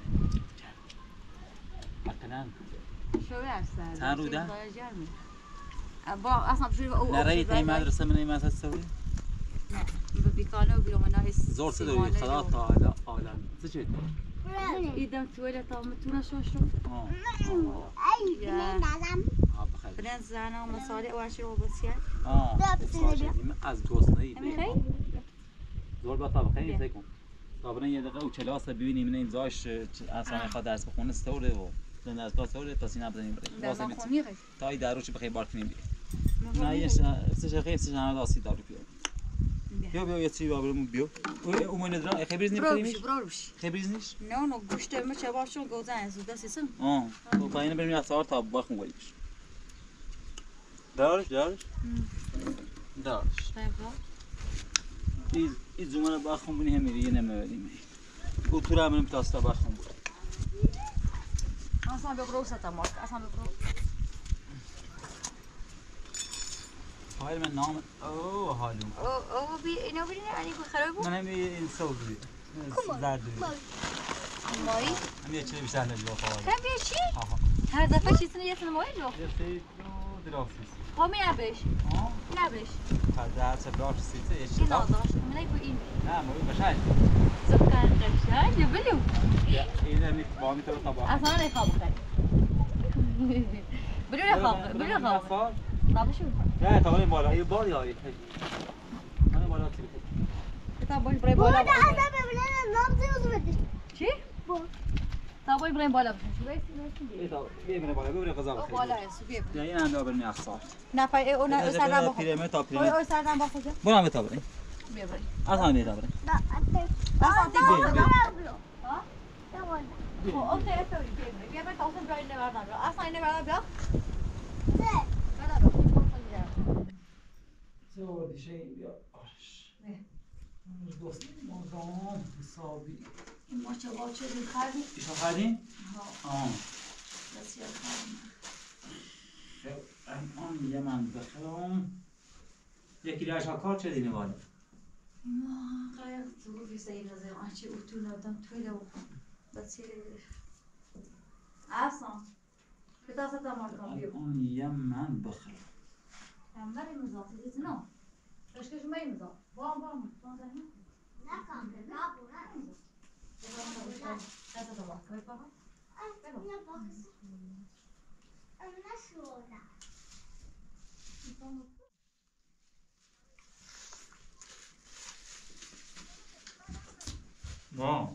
Speaker 4: مکنن
Speaker 2: شو هستن
Speaker 4: چند رو ده؟
Speaker 2: با اصلا بشوری او
Speaker 4: نرای تای مدرسه من این مدرسه سوی
Speaker 2: نه ببیکانه و بیرون نایس
Speaker 4: زور صدوی خدا تعالی عالم چه
Speaker 2: ایدم تویله تا متونه شوشو
Speaker 4: آه
Speaker 3: ای ببینم
Speaker 4: آه بخیر
Speaker 2: برن زنا مصالح و عشر و بسیار
Speaker 4: آه از گوسنه‌ای
Speaker 2: میخوای
Speaker 4: زور با تا بخیر سیکم تا برن یه دقیقه و کلاس ببینیم این زاش اصلا میخواد درس بخونه استوره و دن از کلاس استوره پس این بزنیم بریم واسه میت تا ای دروش بخیر بار کنیم نه یه سه خیلی سه جناب داسی دارو بیار بیا بیا یه چی بابرمون بیا او من درا خبریز نمی‌کنیم
Speaker 2: بروش
Speaker 4: خبریز نیست
Speaker 2: نه نه گوشت میشه باشون گوزن از دست سن
Speaker 4: آه تو پایین بریم از سوار تا بخون ولی بش دارش دارش دارش این این زمان بخون بینی هم میری نمی‌بینیم او تو را منم تاستا بخون بود
Speaker 2: اصلا بگرو ستامات اصلا بگرو
Speaker 4: های من نام اوه حالم
Speaker 2: او او بی اینو ببینید یعنی خراب بود
Speaker 4: من هم این سوزی زرد
Speaker 2: مایی
Speaker 4: هم یه چیزی بیشتر نجوا خواهد
Speaker 2: کم بیا چی
Speaker 4: ها ها
Speaker 2: هر دفعه چیزی یه سن مایی رو
Speaker 4: یه سری دو درافیس
Speaker 2: خب می نبش
Speaker 4: ها
Speaker 2: نبش
Speaker 4: تا در چه براش سیته یه
Speaker 2: این
Speaker 4: چیزا
Speaker 2: ناداش من بو این
Speaker 4: نه موی بشای
Speaker 2: زکان قشنگ بلو
Speaker 4: این هم با می تو طبعا
Speaker 2: اصلا نخواب خیر بلو نخواب بلو نخواب نباشو
Speaker 4: نه تا بالا یه بال یا من بالا تیپ
Speaker 2: تا باش برای بالا
Speaker 3: burada اصلا ببینم نام زیاد بده
Speaker 2: چی
Speaker 3: bu
Speaker 2: تا باش برای بالا بشین شو بیسی
Speaker 4: تا بیا بالا بیا قضا
Speaker 2: او
Speaker 4: بخیر
Speaker 2: بالا است بیا
Speaker 4: یا این هم دابر می افسار
Speaker 2: نه پای او نه سردم بخور
Speaker 4: پیرمه تا
Speaker 2: او
Speaker 4: پیرمه
Speaker 2: او سردم بخور
Speaker 4: برام بتا بریم
Speaker 2: بیا برای
Speaker 4: اصلا می تا بریم
Speaker 3: da atte
Speaker 2: اصلا تی
Speaker 4: بیا
Speaker 2: بالا
Speaker 4: بیا
Speaker 2: ها
Speaker 3: da var
Speaker 2: خب او تی تو بیا بیا برای تاسم برای نوردن اصلا این نوردن بیا
Speaker 3: ne
Speaker 2: بیا
Speaker 4: چه آوردی شهین بیا آرش
Speaker 2: نه.
Speaker 4: امروز دوست مازام حسابی
Speaker 2: این ما چه با چه دیم خردیم؟
Speaker 4: ایشون خردین؟
Speaker 2: ها
Speaker 4: آه
Speaker 2: بسیار خردیم
Speaker 4: خب الان یه من بخرم یکی دیگه اشا کار چه دینه بالا؟
Speaker 2: ما قایق تو گفتی سعید نظر آنچه اوتون آدم توی لو بسیار اصلا که دست تمام کن بیو
Speaker 4: الان یه من بخرم
Speaker 2: هم بری مزا تیزی نه بشکش می مزا بام بام بام زنی
Speaker 3: نکن نبونه
Speaker 2: دست تمام کوی پاها
Speaker 3: بیا باکس ام نشوردم
Speaker 4: نه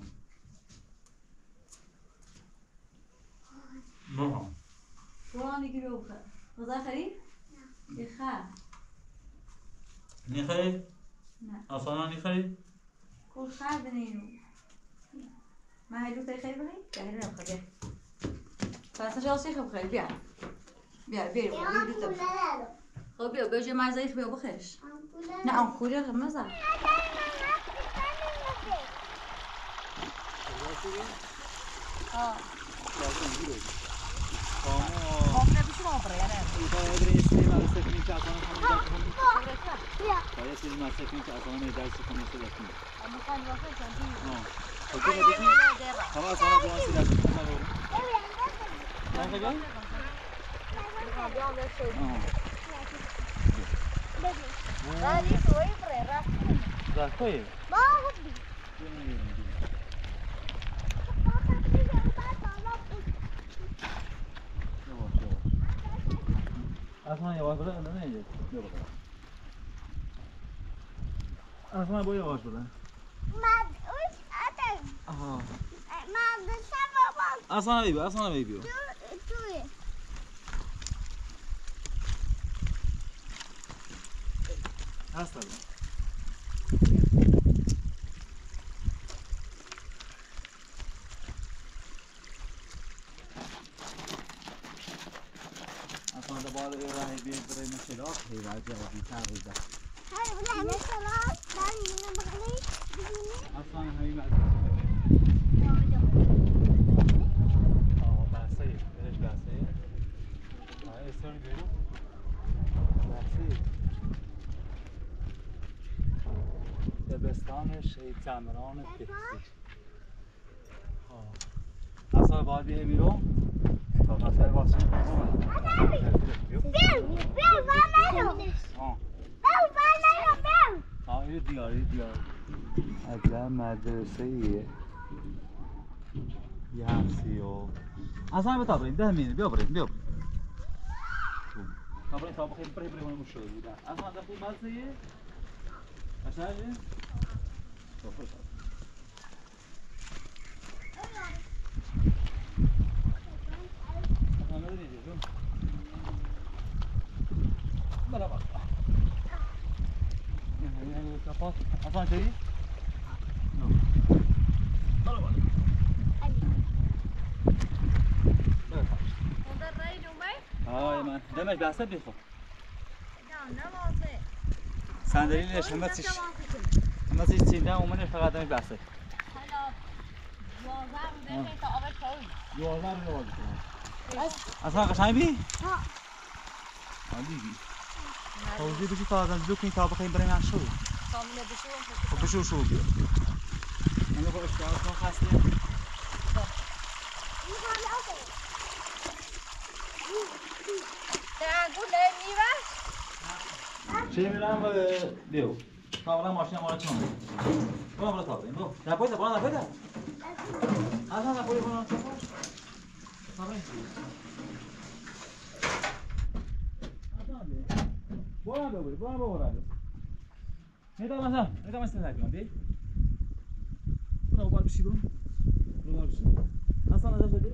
Speaker 4: نه
Speaker 2: قرآنی که رو بخیر غذا خرید؟ نه یه خر
Speaker 4: نیخری؟
Speaker 2: نه
Speaker 4: اصلا نیخری؟
Speaker 2: کل خر بنینو ما هلو تای خیلی بخیر؟ بیا هلو نبخیر بیا فرسا شخصی خب خیر بیا بیا بیا
Speaker 3: یا
Speaker 2: بیا بیا
Speaker 3: پوله ندارم
Speaker 2: خب بیا بیا جه مرزاییت بیا بخیرش
Speaker 3: پوله
Speaker 2: نه آن کوری رو مزه آه خب نبیشی ما برای یعنی بیا
Speaker 4: باید سری مسکن که اصلا درس کنه سر دستم.
Speaker 2: اما خیلی وقت شدی
Speaker 4: آه. خب دیگه همه اصلا با سری درس کنه رو. نه خیلی؟ آه.
Speaker 3: ولی سوی بره رفتیم
Speaker 4: رفتای؟
Speaker 3: با خوبی
Speaker 4: اصلا یواش بده نه نه یه اصلا با یواش بده
Speaker 3: من اوش اتم
Speaker 4: آها
Speaker 3: من دستم بابا
Speaker 4: اصلا بیبی اصلا بیبی
Speaker 3: تو توی
Speaker 4: هست اصلا دوباره یه راهی بیاد برای مشکلات هی راجع به تعرض
Speaker 3: هاي ولا عمل خلاص داري من بغلي بجيني
Speaker 4: اصلا همین بعد آه بحثه برش بحثه آه استوری بیرو بحثه دبستان شهید زمران بهزیستی آه اصلا باید بیه بیرو تا بسر واسه
Speaker 3: بيو بيو بامانو
Speaker 4: آه
Speaker 3: بيو بامانو بيو
Speaker 4: آه این دیار این دیار اصلا مدرسه ایه یه همسی و اصلا بتا بریم ده مینه بیا بریم بیا بریم تا بریم تا بخیر بریم بریم اونمو شده بودن اصلا ده خوب مدرسه ایه قشنگه؟ تو خوش اصلا نداری اینجا جون بلا بلا یعنی کپاس اصلا چی؟ بلا بلا
Speaker 2: خدا رای نومه؟
Speaker 4: آه من دمش بحثه بیخو
Speaker 2: نه نمازه
Speaker 4: صندلی لیش همه چیش همه چیش چینده اومده فقط دمش بحثه
Speaker 2: حالا دوازده بوده تا آور توی
Speaker 4: دوازده رو دوازده اصلا قشنگ بی؟
Speaker 3: ها
Speaker 4: عالی بی توضیح بشی تا آدم بکنی تا بخوایم بریم هم شو
Speaker 2: کامله بشو
Speaker 4: خب بشو شو بیا من با اشتراک کن خسته
Speaker 3: میخوام اوکی
Speaker 2: نه گوله میوه
Speaker 4: چی میرم بیو کاملا ماشین ما رو چون برو برو تا بریم برو نپایده برو نپایده اصلا نپایده برو چون باش تا بریم برو برو برو برو برو میدم مثلا میدم مثلا نکنم بی برو بار بشی برو برو بار بشی اصلا نظر شدی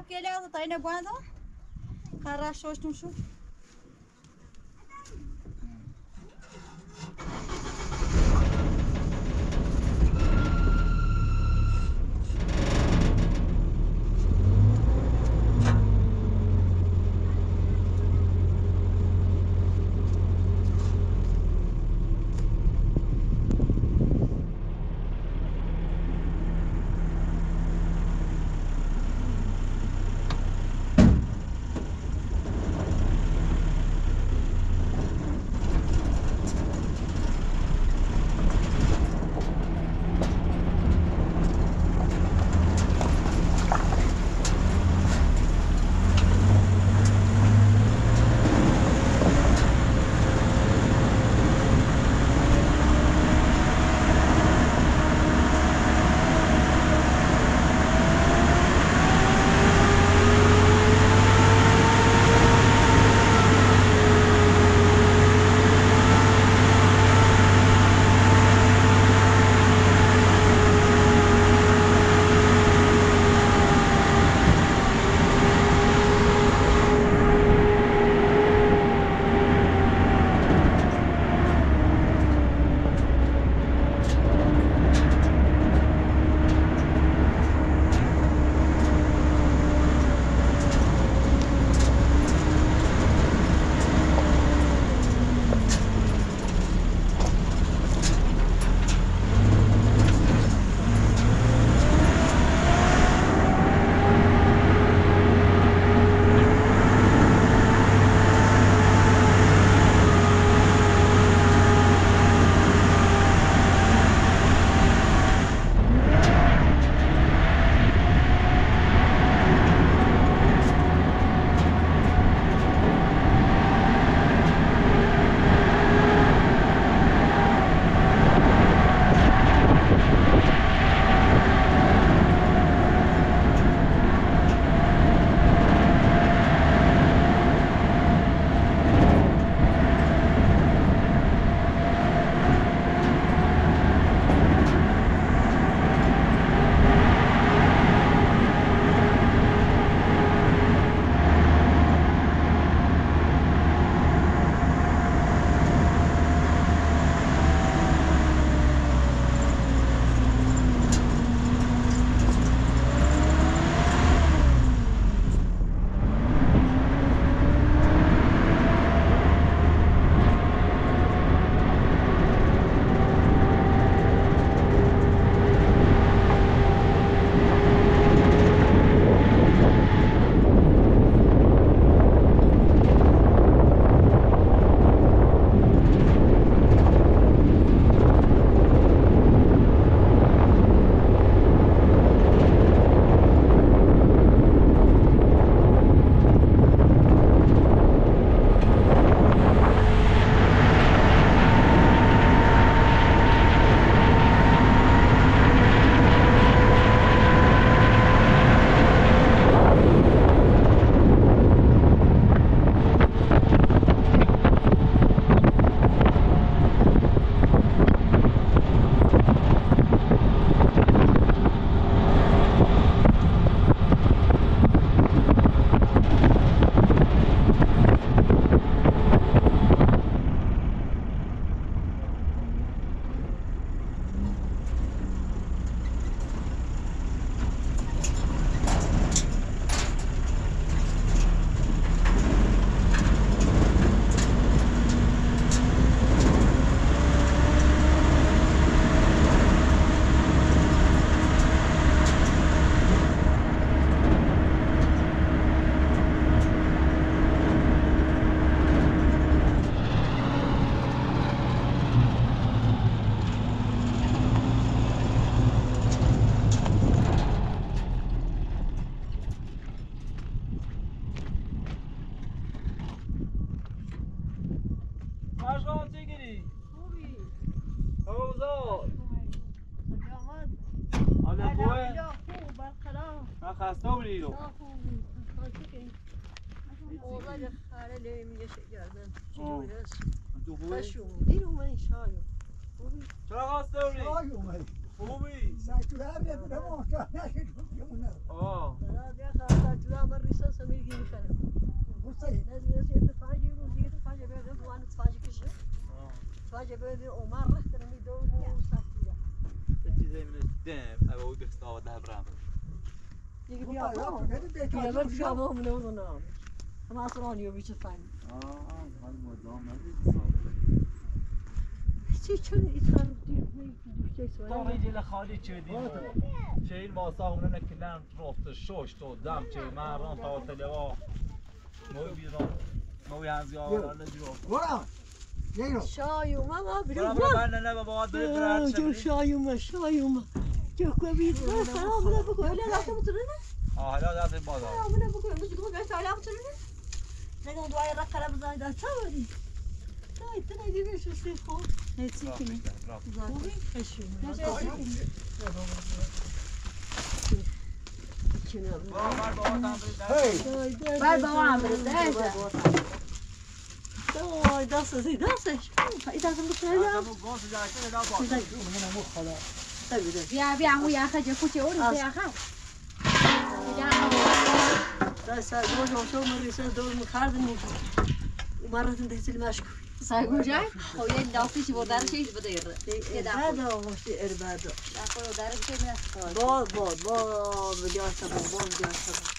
Speaker 2: كيلا طاينة بوانا خراش شوش تمشوا
Speaker 1: خسته بودی رو
Speaker 5: والله خاله لي من شجردن
Speaker 1: آه.
Speaker 5: شجرس
Speaker 1: تو خوبه؟
Speaker 5: خشوم ديروا من شايو
Speaker 1: چرا خسته بودی؟
Speaker 5: شايو من
Speaker 1: خوبی؟
Speaker 6: ساعتو هم نبودم محتاج نشد بکنم.
Speaker 1: آه
Speaker 5: يا خالد لا مرة يسوس ميجي مخلف
Speaker 6: بصي
Speaker 5: لازم لازم تفاجئ وزيد تفاجئ بيدهم وانا تفاجئ كشه تفاجئ بيدي وما رحت انا ميدون وساكتة
Speaker 1: چیزایی من دم اوی بستاوت ده برام
Speaker 5: يجي
Speaker 6: بابا
Speaker 5: بيا
Speaker 6: لا
Speaker 5: بابا
Speaker 6: تقدر بيت
Speaker 5: يا مرة شابه من ورنا ما أصراني يوم يشوفني
Speaker 1: آه حال مدام ندید
Speaker 5: چی چون ایتار دیگه دوستی
Speaker 4: تا
Speaker 5: سوال
Speaker 4: رجل خالی چدیم شیل ماسا همون نکلن رفت شش تو دم چه من ران تا تلوا موی بیرون موی هنزی آورده جلو
Speaker 6: ورا يلا
Speaker 5: شايوما ما
Speaker 4: برا
Speaker 5: بريد
Speaker 4: برا بنا نبا باد داره برا
Speaker 5: جو شايوما شايوما جو كبير لا سلام لا بقول لا لا تبصرنا
Speaker 4: آه حالا دست بازار
Speaker 5: سلام لا بقول مش تقول قاعد سلام تبصرنا نقول دواي ركلا بزايد تاوري تاي تاي دي مش سيفو
Speaker 2: هيتي كني
Speaker 5: زاكي خشم
Speaker 6: هاي
Speaker 2: باي بابا عمرو ده
Speaker 5: داي داسه زي داسه اذا كنت هلا
Speaker 2: بیا بیا مو یا خجه کوچه اون بیا خا
Speaker 5: بس دوز وشو مريسه دوز مخاردني ومرة انتهت المشكو
Speaker 2: سایگو جای خو یه دافیش بودار شیش بدیر
Speaker 5: هذا وشي اربادو
Speaker 2: خو دار چه نه
Speaker 5: باد باد باد بجاش تبا باد بجاش تبا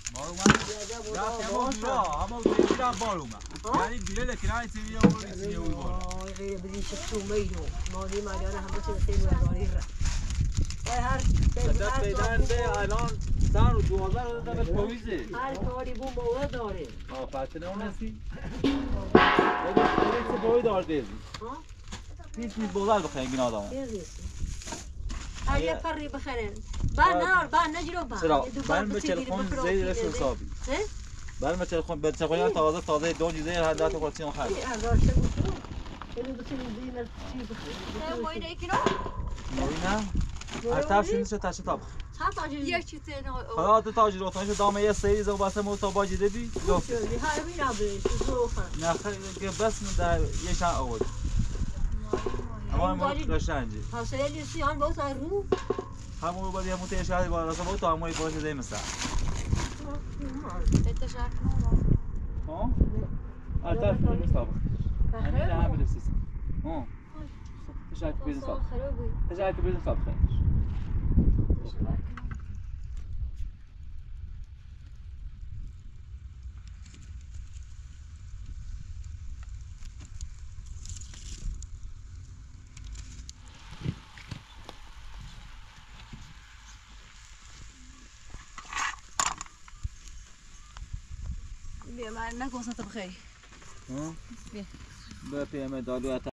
Speaker 4: اما دیگه بارو ما یعنی دیگه کنای تیمی و ریسی و بارو
Speaker 5: غير بدي شفتو ميدو ما دي ما انا هم بس الخيم ولا غيره وای هر
Speaker 1: صدق بیدن به الان سن و دوازده رو دادم به پویزه
Speaker 5: هر کاری بو موقع داره
Speaker 1: آه فتنه اون هستی؟ بگید پوی دار دیزی
Speaker 5: ها
Speaker 1: پیس میز بازار بخیرین بینا دارم
Speaker 5: يغيسي هاي يا فري بخير بان نار بان نجرو بان
Speaker 1: چرا؟ من به تلفن زید رسل حسابی من به تلفن به تلفن تازه تازه دو جیزه هر ده تا خورتیم خرید
Speaker 2: موی نه کیلو
Speaker 1: موی نه؟ هر تفشین چه تشه تاب
Speaker 2: یک چیز نه
Speaker 1: حالا تو تاج رو تاج دام یه سری زو بس مو تا باجی دیدی لفت
Speaker 5: هاي مين عبيش زوخه
Speaker 1: نه خیلی بس در یه شان اول اما ما قشنگی
Speaker 5: حاصل لي سيان بوس رو
Speaker 1: همون بعدی همون تیش هایی بالا سبود تا همون باشه زي مثلا
Speaker 2: اتشاک
Speaker 1: ها آتاف مسابقة أنا لا أعمل السيستم ها تشاك بين صاب تشاك بين صاب خير
Speaker 2: بیا من نکن بخیر
Speaker 1: ها به پیام دادو